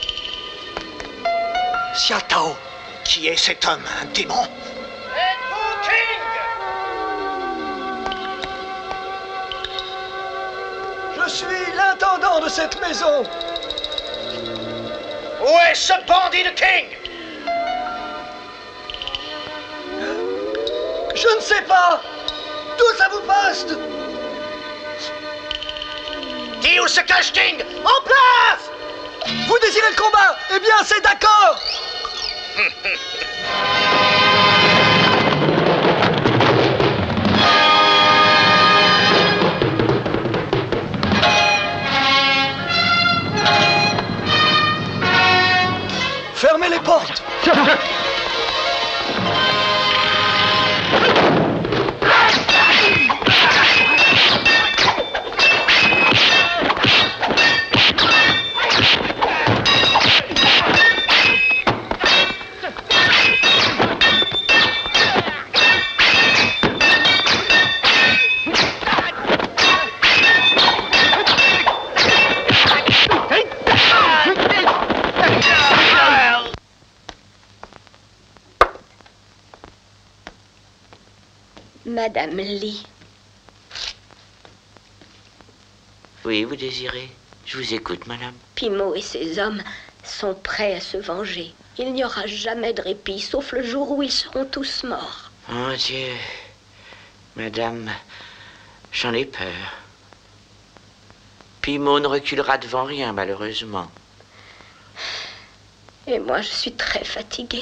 Xia Tao. Qui est cet homme? Un démon? Êtes-vous King? Je suis l'intendant de cette maison. Où est ce bandit de King? Je ne sais pas. Tous à vos postes. Dis où se cache King? En place! Vous désirez le combat? Eh bien, c'est d'accord. Fermez les portes. Madame Lee. Oui, vous désirez? Je vous écoute, madame. Pimot et ses hommes sont prêts à se venger. Il n'y aura jamais de répit, sauf le jour où ils seront tous morts. Oh Dieu, madame, j'en ai peur. Pimot ne reculera devant rien, malheureusement. Et moi, je suis très fatiguée.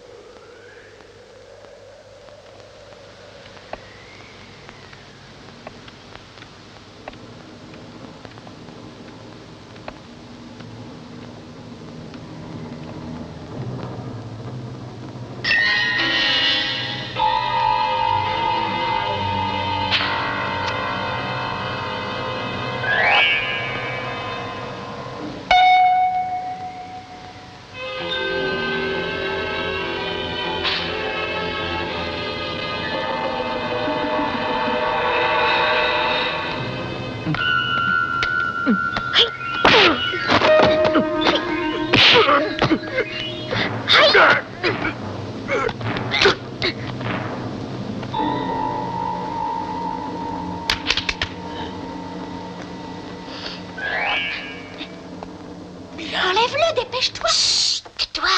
Enlève-le, dépêche-toi. Chut, tais-toi.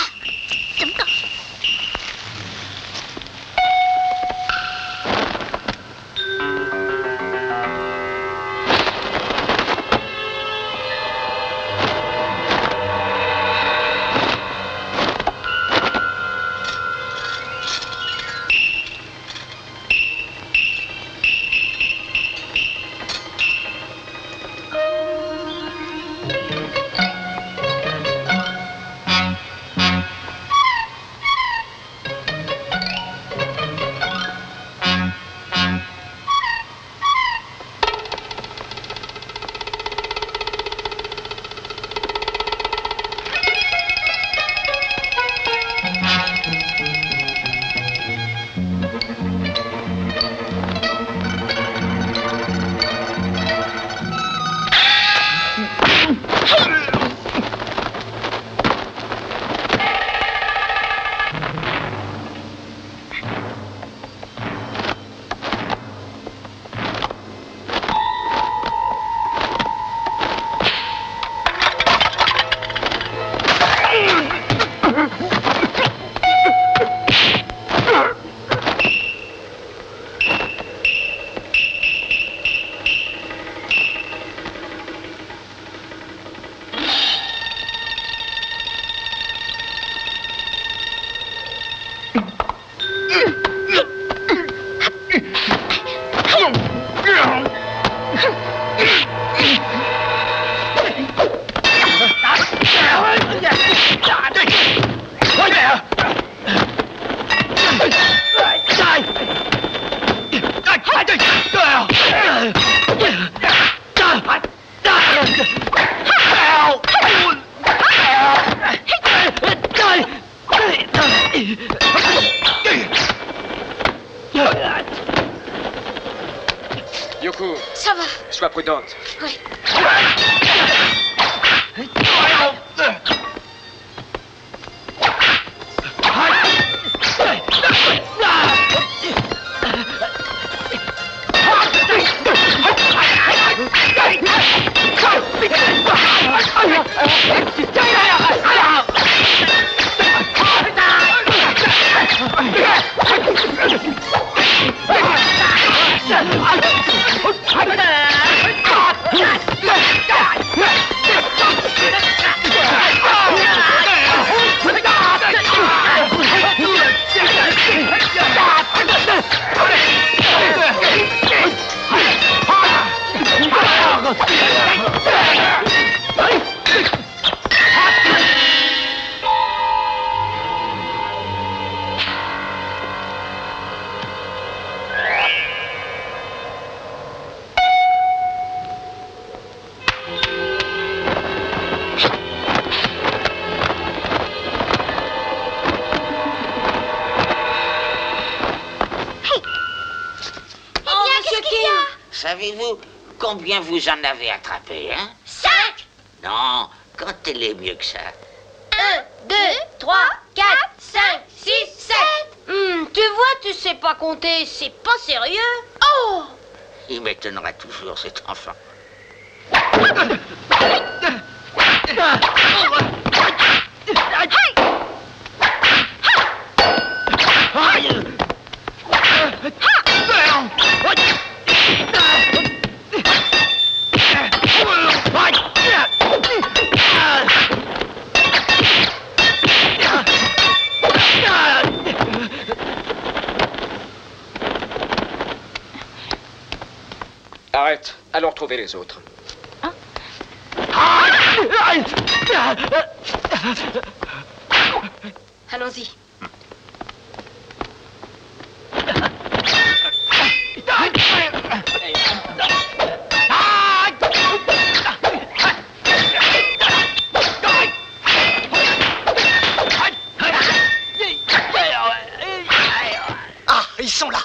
Yoko, Ça va. sois prudente. Oui. Savez-vous combien vous en avez attrapé, hein? Cinq. Non, comptez les mieux que ça. Un, deux, trois, quatre, cinq, six, sept. Hum, Tu vois, tu sais pas compter, c'est pas sérieux. Oh! Il m'étonnera toujours, cet enfant. Arrête, allons retrouver les autres. Allons-y. Ah, ils sont là.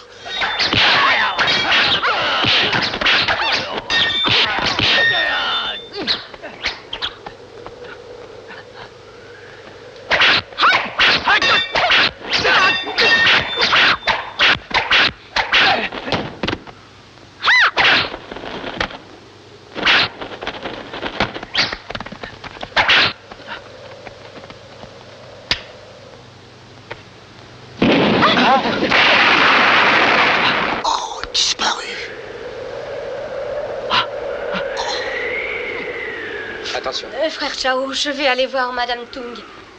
Oh, disparu. Attention. Euh, frère Chao, je vais aller voir Madame Tung.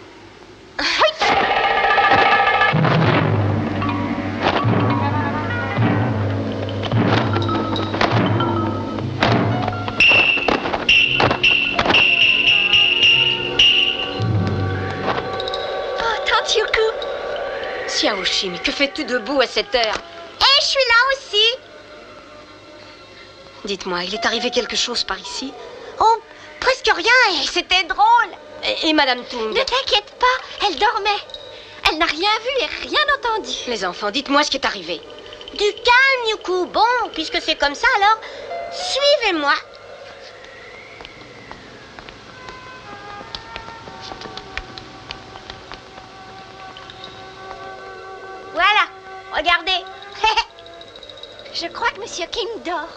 Xiaoxi, mais que fais-tu debout à cette heure? Eh, je suis là aussi. Dites-moi, il est arrivé quelque chose par ici? Oh, presque rien, et c'était drôle. Et, et Madame Tung? Ne t'inquiète pas, elle dormait. Elle n'a rien vu et rien entendu. Les enfants, dites-moi ce qui est arrivé. Du calme, Yuku. Bon, puisque c'est comme ça, alors, suivez-moi. Voilà, regardez. Je crois que Monsieur King dort.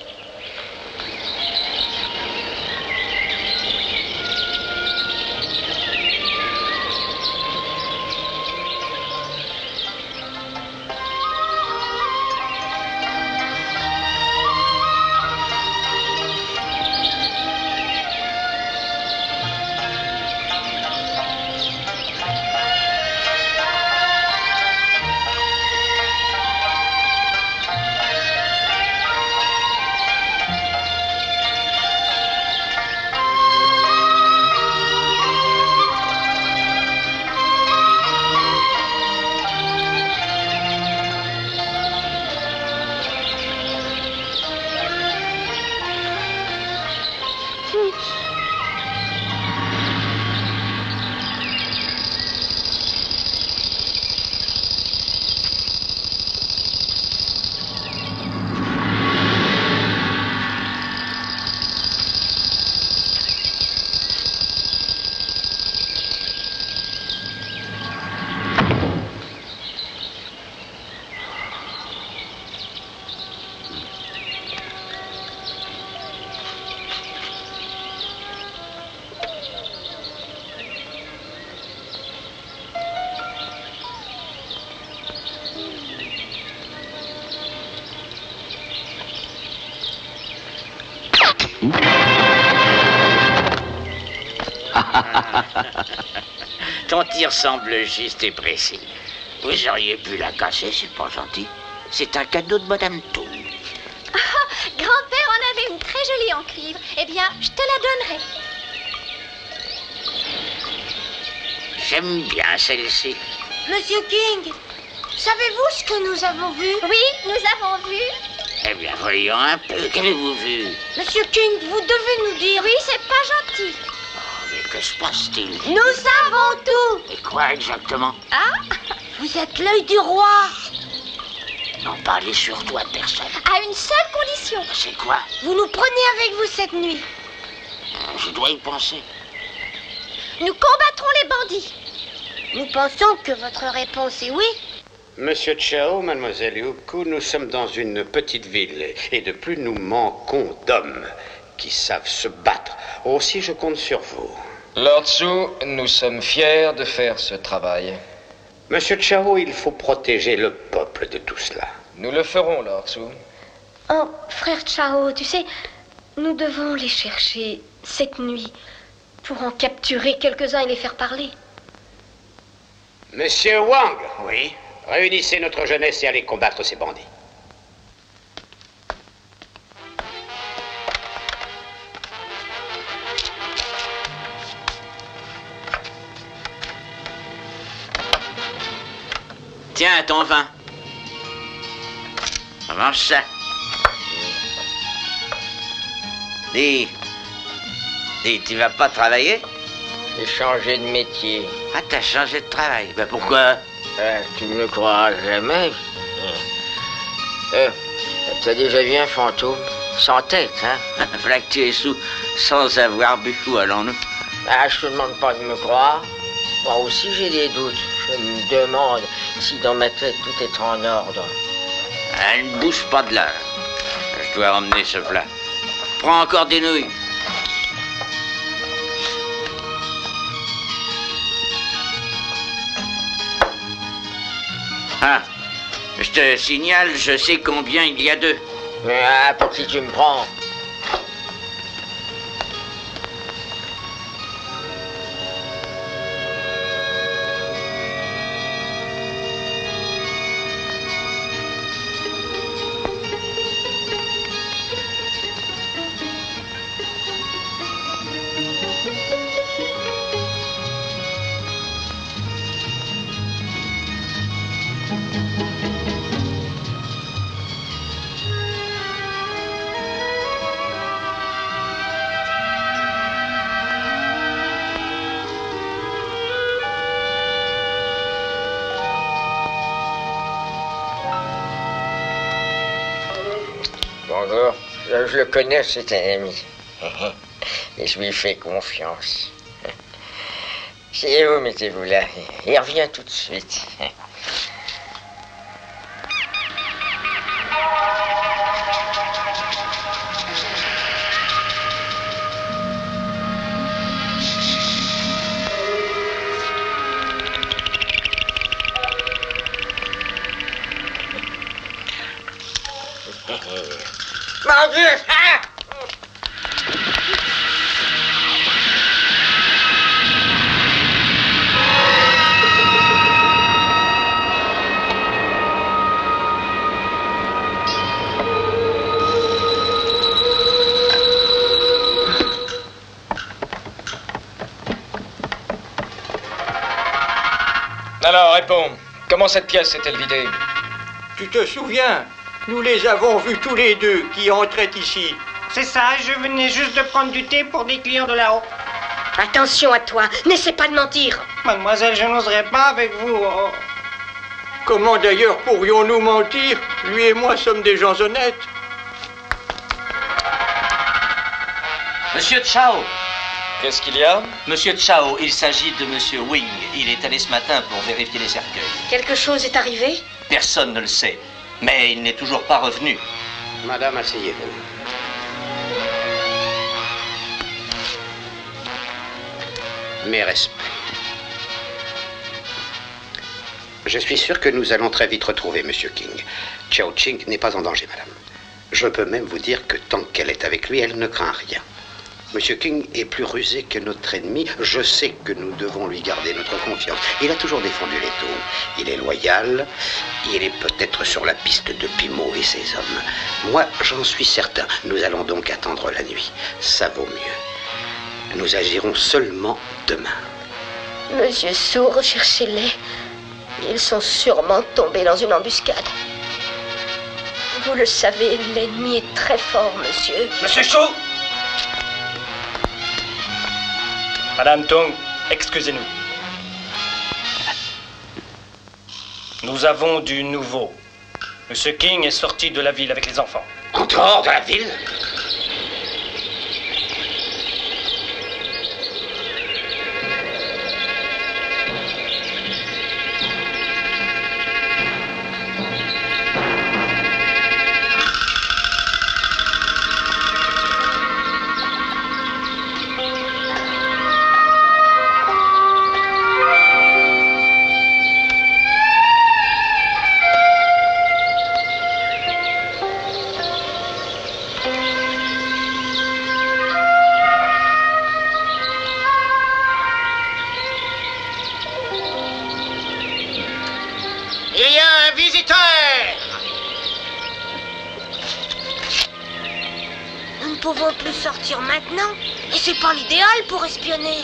Ton tir semble juste et précis. Vous auriez pu la casser, c'est pas gentil. C'est un cadeau de Madame Tung. Ah, grand-père en avait une très jolie en cuivre. Eh bien, je te la donnerai. J'aime bien celle-ci. Monsieur King, savez-vous ce que nous avons vu? Oui, nous avons vu. Eh bien, voyons un peu. Qu'avez-vous vu? Monsieur King, vous devez nous dire. Oui, c'est pas gentil. Oh, mais que se passe-t-il? Nous savons tout. Et quoi exactement? Ah, vous êtes l'œil du roi. N'en parlez surtout à personne. À une seule condition. C'est quoi? Vous nous prenez avec vous cette nuit. Je dois y penser. Nous combattrons les bandits. Nous pensons que votre réponse est oui. Monsieur Chao, mademoiselle Yuko, nous sommes dans une petite ville et de plus nous manquons d'hommes qui savent se battre. Aussi, je compte sur vous. Lord Su, nous sommes fiers de faire ce travail. Monsieur Chao, il faut protéger le peuple de tout cela. Nous le ferons, Lord Su. Oh, frère Chao, tu sais, nous devons les chercher cette nuit pour en capturer quelques-uns et les faire parler. Monsieur Wang, oui, réunissez notre jeunesse et allez combattre ces bandits. Tiens, ton vin. Mange ça. Dis, dis, tu vas pas travailler? J'ai changé de métier. Ah, t'as changé de travail. Ben pourquoi? Euh, tu ne me croiras jamais. Euh, t'as déjà vu un fantôme? Sans tête, hein? Voilà que tu es sous, sans avoir bu. Où allons-nous? Ah, je te demande pas de me croire. Moi aussi, j'ai des doutes. Je me demande si dans ma tête tout est en ordre. Elle ne bouge pas de là. Je dois emmener ce plat. Prends encore des nouilles. Ah, je te signale, je sais combien il y a d'eux. Mais ah, pour qui tu me prends? Bonjour, je, je le connais, c'est un ami. Et je lui fais confiance. C'est où, mettez-vous là. Il revient tout de suite. Mon Dieu! Ah! Alors, réponds. Comment cette pièce s'est-elle vidée? Tu te souviens? Nous les avons vus tous les deux qui entraient ici. C'est ça, je venais juste de prendre du thé pour des clients de là-haut. Attention à toi, n'essaie pas de mentir. Mademoiselle, je n'oserais pas avec vous. Oh. Comment d'ailleurs pourrions-nous mentir? Lui et moi sommes des gens honnêtes. Monsieur Chao. Qu'est-ce qu'il y a? Monsieur Chao, il s'agit de Monsieur Wing. Il est allé ce matin pour vérifier les cercueils. Quelque chose est arrivé? Personne ne le sait. Mais il n'est toujours pas revenu. Madame, asseyez-vous. Mes respects. Je suis sûr que nous allons très vite retrouver Monsieur King. Chao Ching n'est pas en danger, madame. Je peux même vous dire que tant qu'elle est avec lui, elle ne craint rien. Monsieur King est plus rusé que notre ennemi. Je sais que nous devons lui garder notre confiance. Il a toujours défendu les Toons. Il est loyal. Il est peut-être sur la piste de Pimo et ses hommes. Moi, j'en suis certain. Nous allons donc attendre la nuit. Ça vaut mieux. Nous agirons seulement demain. Monsieur Su, recherchez-les. Ils sont sûrement tombés dans une embuscade. Vous le savez, l'ennemi est très fort, monsieur. Monsieur Chou! Madame Tong, excusez-nous. Nous avons du nouveau. Monsieur King est sorti de la ville avec les enfants. En dehors de la ville? vaut plus sortir maintenant. Et c'est pas l'idéal pour espionner.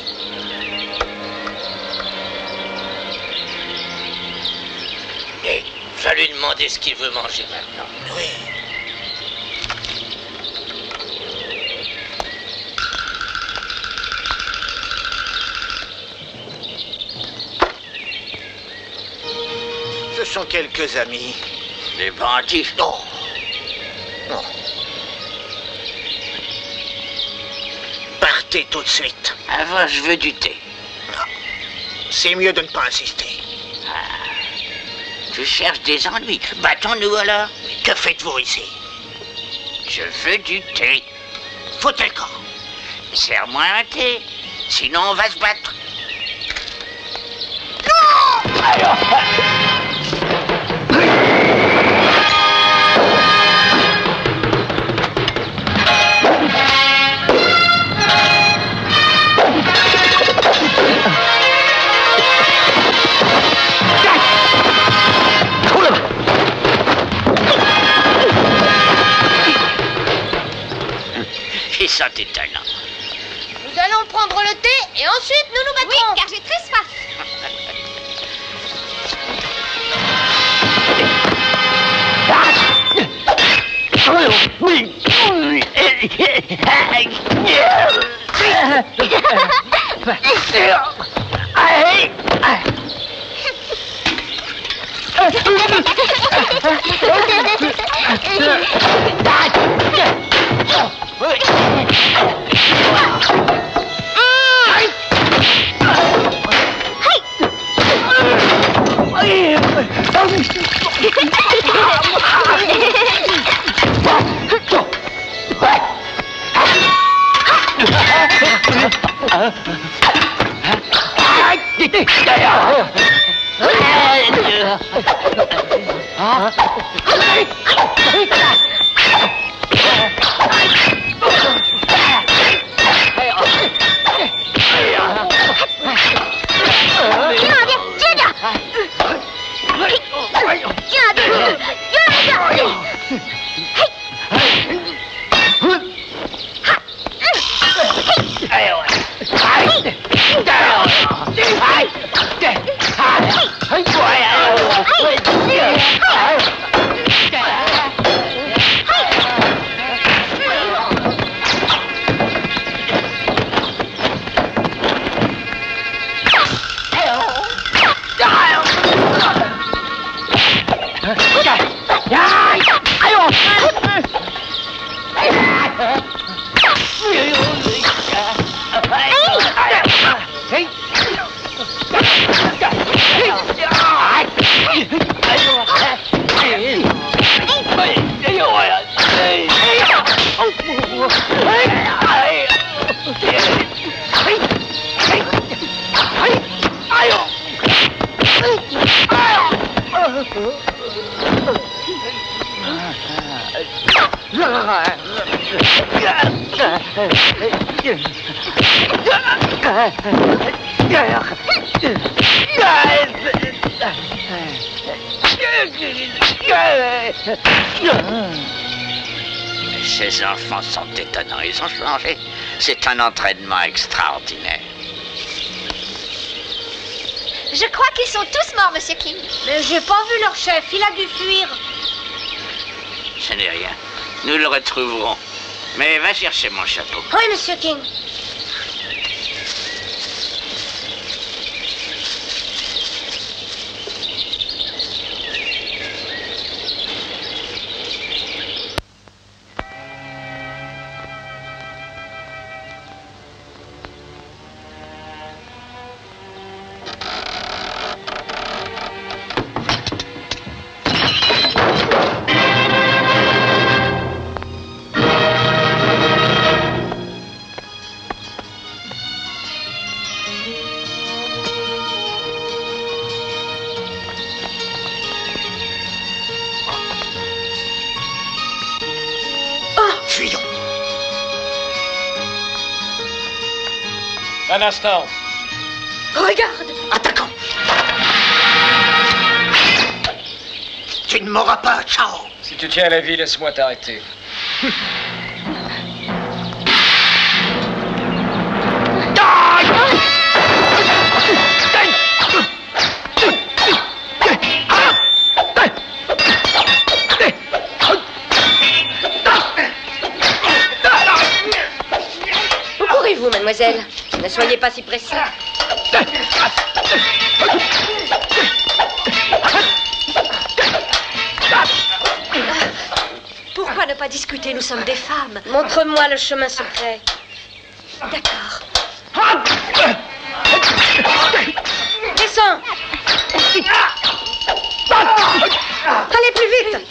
Et je vais lui demander ce qu'il veut manger maintenant. Oui. Ce sont quelques amis. Les bandits? Non. Non. Partez tout de suite. Avant, je veux du thé. Non. C'est mieux de ne pas insister. Ah. Tu cherches des ennuis. Battons-nous alors. Que faites-vous ici? Je veux du thé. Foutez le camp. Serre-moi un thé. Sinon, on va se battre. Non! Alors... Ils sont étonnants. Nous allons prendre le thé et ensuite nous nous battrons. Oui, car j'ai très soif. Ces enfants sont étonnants, ils ont changé. C'est un entraînement extraordinaire. Je crois qu'ils sont tous morts, Monsieur King. Mais j'ai pas vu leur chef, il a dû fuir. Ce n'est rien. Nous le retrouverons. Mais va chercher mon chapeau. Oui, Monsieur King. Fuyons. Un instant. Regarde. Attaquons. Tu ne m'auras pas, ciao. Si tu tiens la vie, laisse-moi t'arrêter. Mademoiselle, ne soyez pas si pressée. Pourquoi ne pas discuter? Nous sommes des femmes. Montre-moi le chemin secret. D'accord. Descends. Allez plus vite.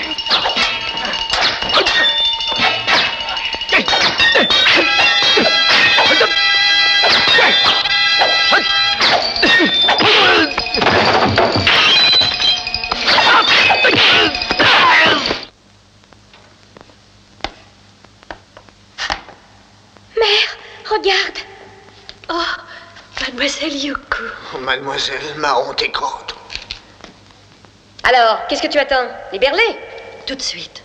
Mère, regarde. Oh, Mademoiselle Yuko. Oh, mademoiselle, ma honte est grande. Alors, qu'est-ce que tu attends? Libère-les. Tout de suite.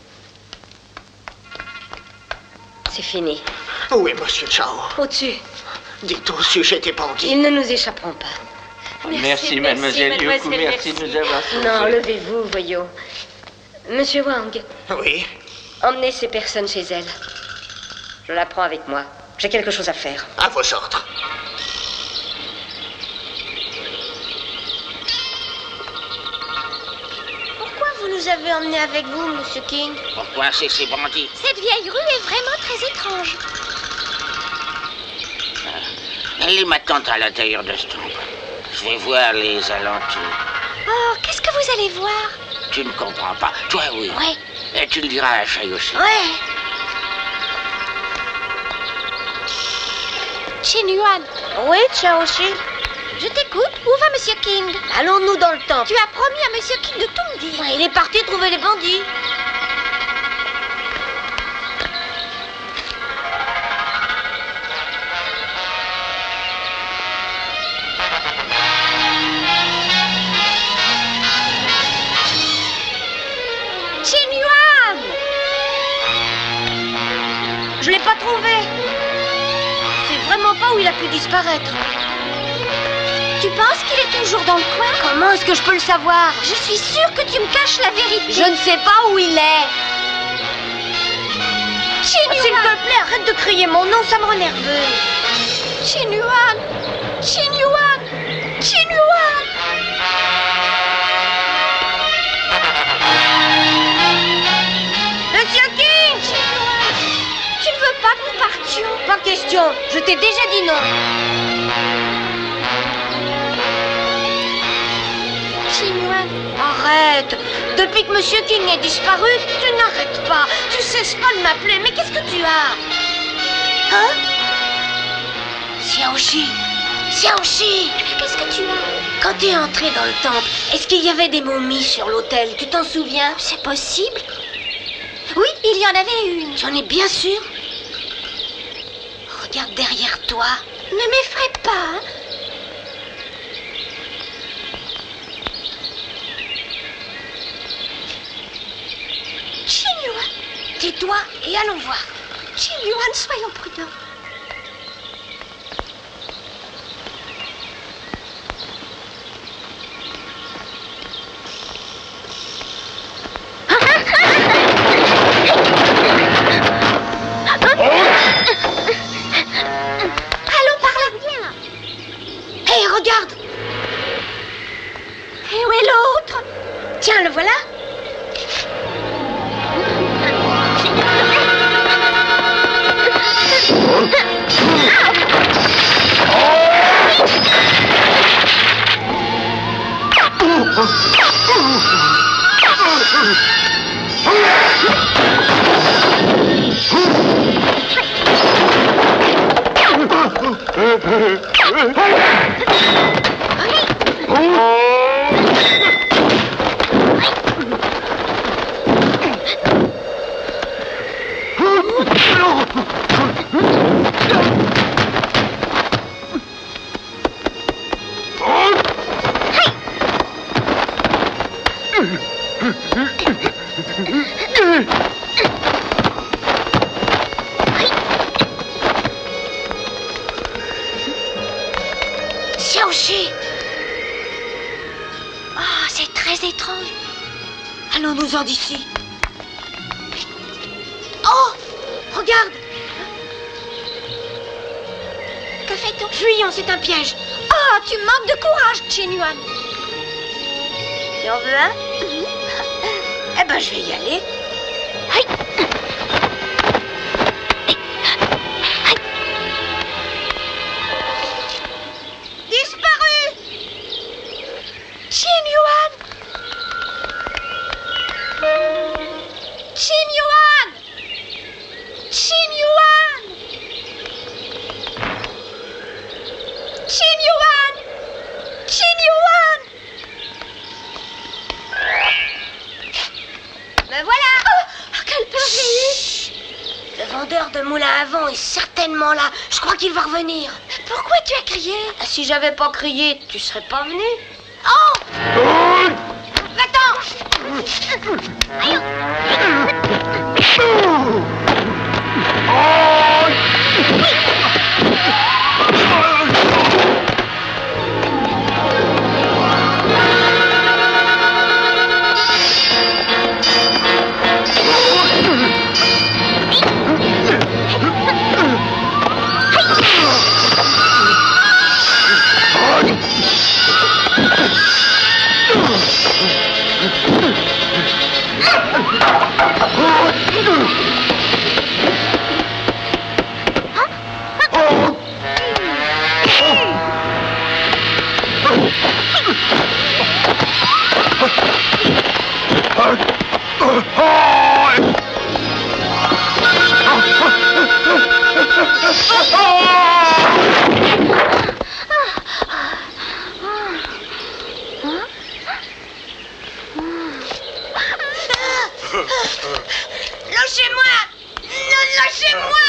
C'est fini. Où est Monsieur Chao? Au-dessus. Dites au sujet des bandits. Ils ne nous échapperont pas. Merci, merci mademoiselle Yuko, merci, merci de nous avoir sauvés. Non, levez-vous, voyons. Monsieur Wang. Oui. Emmenez ces personnes chez elles. Je la prends avec moi. J'ai quelque chose à faire. À vos ordres. Pourquoi vous nous avez emmenés avec vous, Monsieur King? Pour coincer ces bandits. Cette vieille rue est vraiment très étrange. Elle est ma tante à l'intérieur de ce tombe. Je vais voir les alentours. Oh, qu'est-ce que vous allez voir? Tu ne comprends pas. Toi, oui. Ouais. Et tu le diras à Chai aussi. Ouais. Chin Yuan. Oui, Chaoshi. Je t'écoute. Où va Monsieur King? Allons-nous dans le temple. Tu as promis à Monsieur King de tout me dire. Ouais, il est parti trouver les bandits. Chin Yuan. Je l'ai pas trouvé. C'est vraiment pas où il a pu disparaître. Tu penses qu'il est toujours dans le coin? Comment est-ce que je peux le savoir? Je suis sûre que tu me caches la vérité. Je ne sais pas où il est. Chin Yuan. S'il te plaît, arrête de crier mon nom, ça me rend nerveux. Chin Yuan. Chin Yuan. Chin Yuan. Monsieur King! Chin Yuan. Tu ne veux pas que nous partions? Pas question, je t'ai déjà dit non. Chin Yuan. Arrête. Depuis que Monsieur King est disparu, tu n'arrêtes pas. Tu cesses pas de m'appeler. Mais qu'est-ce que tu as? Hein? Xiaoshi. Xiaoshi. Qu'est-ce que tu as? Quand tu es entré dans le temple, est-ce qu'il y avait des momies sur l'autel? Tu t'en souviens? C'est possible. Oui, il y en avait une. Tu en es bien sûr? Regarde derrière toi. Ne m'effraie pas, hein? Chin Yuan. Tais-toi et allons voir. Chin Yuan, soyons prudents. Allons par là. Hé, hey, regarde. Et où est l'autre? Tiens, le voilà. Xiaoshi. Oh, c'est très étrange. Allons-nous-en d'ici. Oh, regarde. arrêtons. Fuyons, c'est un piège. Oh, tu manques de courage, Chen Yuan. Tu en veux un? Eh ben, je vais y aller. Aïe. Disparu. Chen Yuan. Chen Yuan. Chen Yuan. Chen Yuan. Chen Yuan. Me voilà. Oh, quelle peur j'ai eu. Le vendeur de moulin à vent est certainement là. Je crois qu'il va revenir. Pourquoi tu as crié? Ah, si j'avais pas crié, tu serais pas venu. Oh. Va-t'en. Lâchez-moi! Non, lâchez-moi!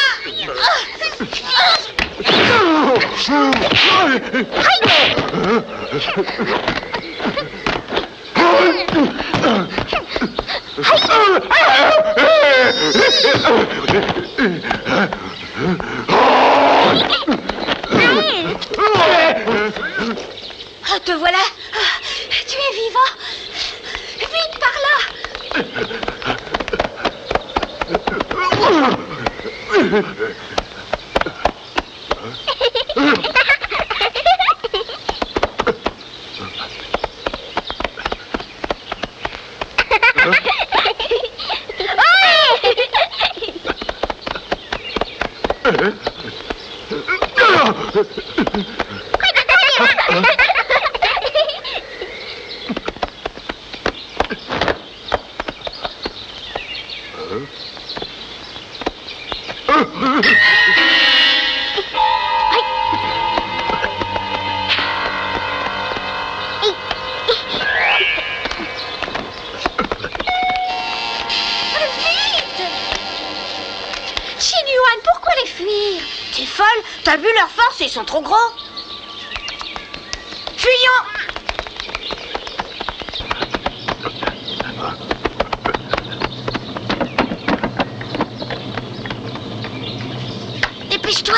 Ah, te voilà. Tu es vivant. Vite par là. Pourquoi les fuir? T'es folle? T'as vu leur force? Ils sont trop gros. Fuyons! Dépêche-toi!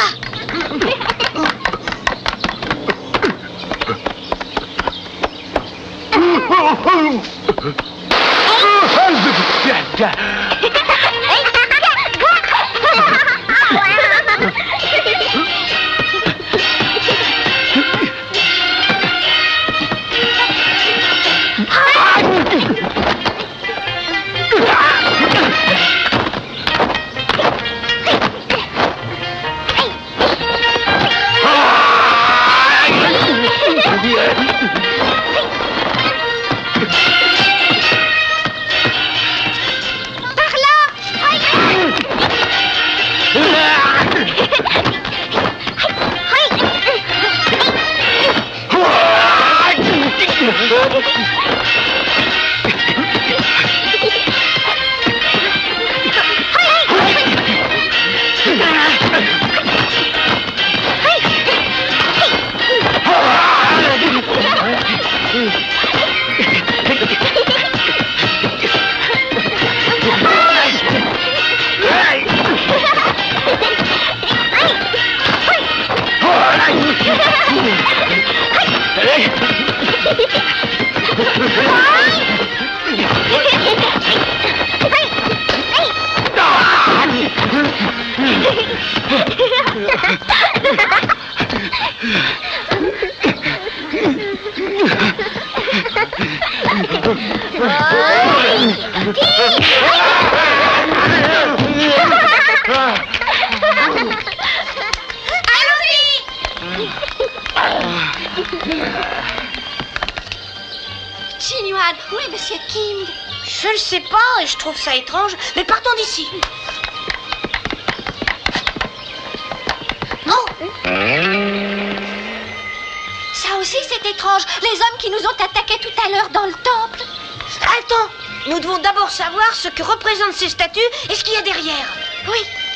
Qin Yuan, où est Monsieur King? Je ne sais pas et je trouve ça étrange, mais partons d'ici. Oh! Ça aussi, c'est étrange. Les hommes qui nous ont attaqués tout à l'heure dans le temple. Attends, nous devons d'abord savoir ce que représentent ces statues et ce qu'il y a derrière. Oui.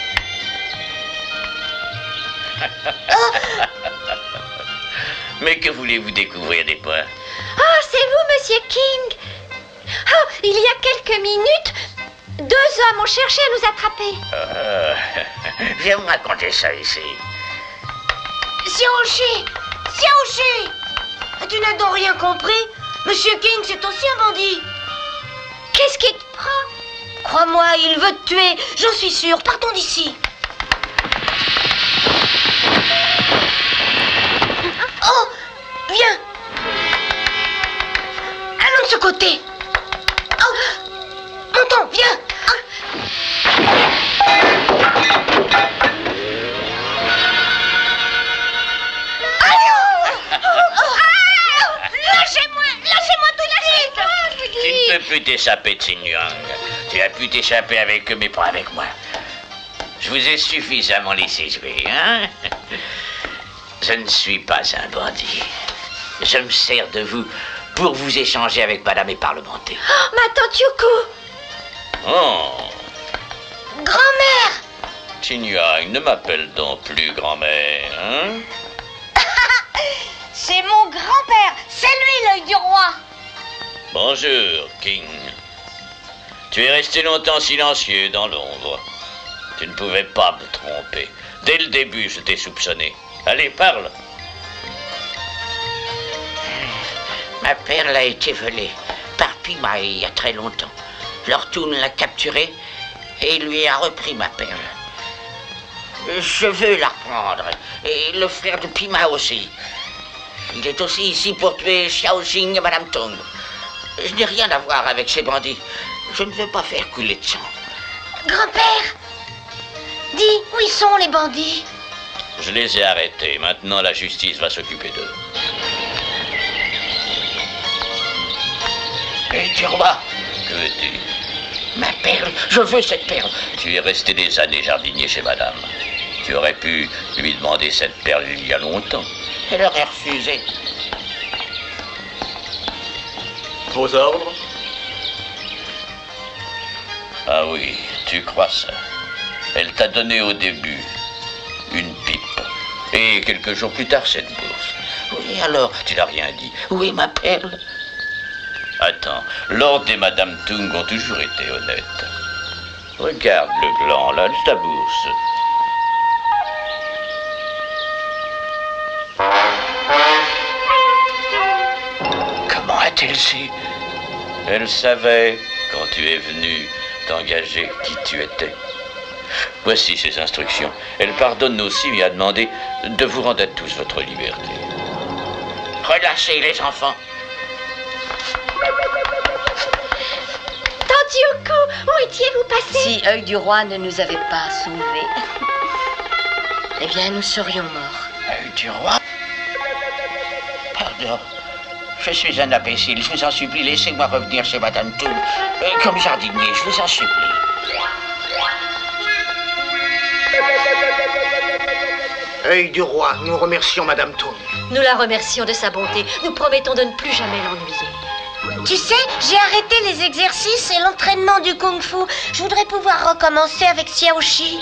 Mais que voulez-vous découvrir des points? Oh, c'est vous, Monsieur King. Oh, il y a quelques minutes, deux hommes ont cherché à nous attraper. Euh, viens me raconter ça ici. Xiaoshi! Xiaoshi! Tu n'as donc rien compris? Monsieur King, c'est aussi un bandit. Qu'est-ce qui te prend? Crois-moi, il veut te tuer, j'en suis sûre. Partons d'ici. Oh! Viens! Allons de ce côté. Oh! Montons, viens! Lâchez-moi! Lâchez-moi tout de suite! Tu ne peux plus t'échapper, Qin Yuan. Tu as pu t'échapper avec eux, mais pas avec moi. Je vous ai suffisamment laissé jouer, hein? Je ne suis pas un bandit. Je me sers de vous pour vous échanger avec madame et parlementer. Oh, ma tante Yuko! Oh! Grand-mère! Qin Yuan, ne m'appelle donc plus grand-mère, hein? C'est mon grand-père! C'est lui, l'œil du roi! Bonjour, King. Tu es resté longtemps silencieux dans l'ombre. Tu ne pouvais pas me tromper. Dès le début, je t'ai soupçonné. Allez, parle. Ma perle a été volée par Pima il y a très longtemps. Lord Toon l'a capturée et lui a repris ma perle. Je veux la reprendre. Et le frère de Pima aussi. Il est aussi ici pour tuer Xiao Jing et Madame Tong. Je n'ai rien à voir avec ces bandits. Je ne veux pas faire couler de sang. Grand-père! Dis, où ils sont les bandits? Je les ai arrêtés. Maintenant, la justice va s'occuper d'eux. Et du roi? Que veux-tu? Ma perle, je veux cette perle. Tu es resté des années jardinier chez madame. Tu aurais pu lui demander cette perle il y a longtemps. Elle aurait refusé. Vos ordres? Ah oui, tu crois ça. Elle t'a donné au début une pipe. Et quelques jours plus tard, cette bourse. Oui, alors? Tu n'as rien dit. Où est ma perle? Attends, Lord et Madame Tung ont toujours été honnêtes. Regarde le gland, là, de ta bourse. Comment a-t-elle su? Elle savait, quand tu es venu, t'engager qui tu étais. Voici ses instructions. Elle pardonne aussi et a demandé de vous rendre à tous votre liberté. Relâchez les enfants. Tante Yuko, où étiez-vous passée? Si œil du roi ne nous avait pas sauvés, eh bien, nous serions morts. Œil du roi? Pardon. Je suis un imbécile. Je vous en supplie, laissez-moi revenir chez Madame Toon. Euh, comme jardinier, je vous en supplie. Œil du roi, nous remercions Madame Toon. Nous la remercions de sa bonté. Nous promettons de ne plus jamais l'ennuyer. Tu sais, j'ai arrêté les exercices et l'entraînement du kung-fu. Je voudrais pouvoir recommencer avec Xiaoshi.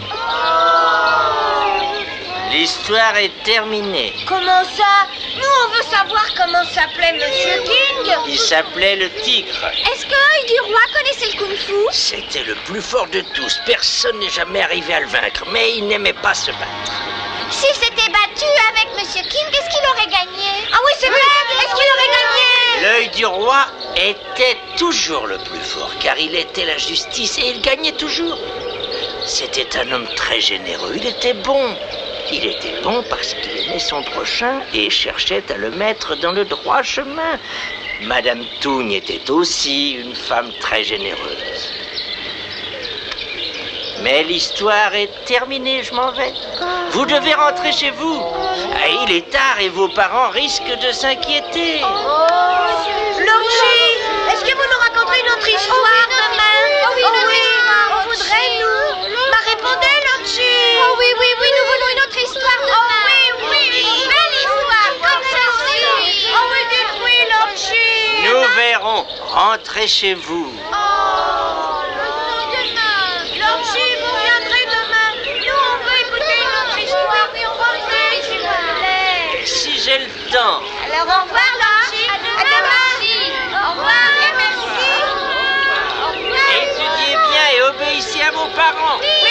L'histoire est terminée. Comment ça? Nous, on veut savoir comment s'appelait Monsieur King. Il s'appelait le tigre. Est-ce que œil du roi connaissait le kung-fu? C'était le plus fort de tous. Personne n'est jamais arrivé à le vaincre, mais il n'aimait pas se battre. S'il s'était battu avec Monsieur King, est-ce qu'il aurait gagné? Ah oui, c'est vrai. Est-ce qu'il aurait gagné? L'œil du roi était toujours le plus fort, car il était la justice et il gagnait toujours. C'était un homme très généreux. Il était bon. Il était bon parce qu'il aimait son prochain et cherchait à le mettre dans le droit chemin. Madame Toon était aussi une femme très généreuse. Mais l'histoire est terminée, je m'en vais. Vous devez rentrer chez vous. Ah, il est tard et vos parents risquent de s'inquiéter. Lorgie, est-ce que vous nous raconterez une autre histoire demain? Oh oui, oh, oui. On voudrait, nous. Ma répondez, Lorgie. Oh oui, oui, oui, nous voulons une autre histoire demain. Oh oui, oui, une belle histoire, comme celle-ci. Oh oui, dites oui, Lorgie. Nous verrons. Rentrez chez vous. Oh, demain. Lorgie, vous viendrez demain. Nous, on veut écouter une autre histoire. Revenez, s'il vous plaît. Si j'ai le temps. Alors, au revoir, Lorgie. À demain. Au revoir et merci. Au revoir. Étudiez bien et obéissez à vos parents. Oui.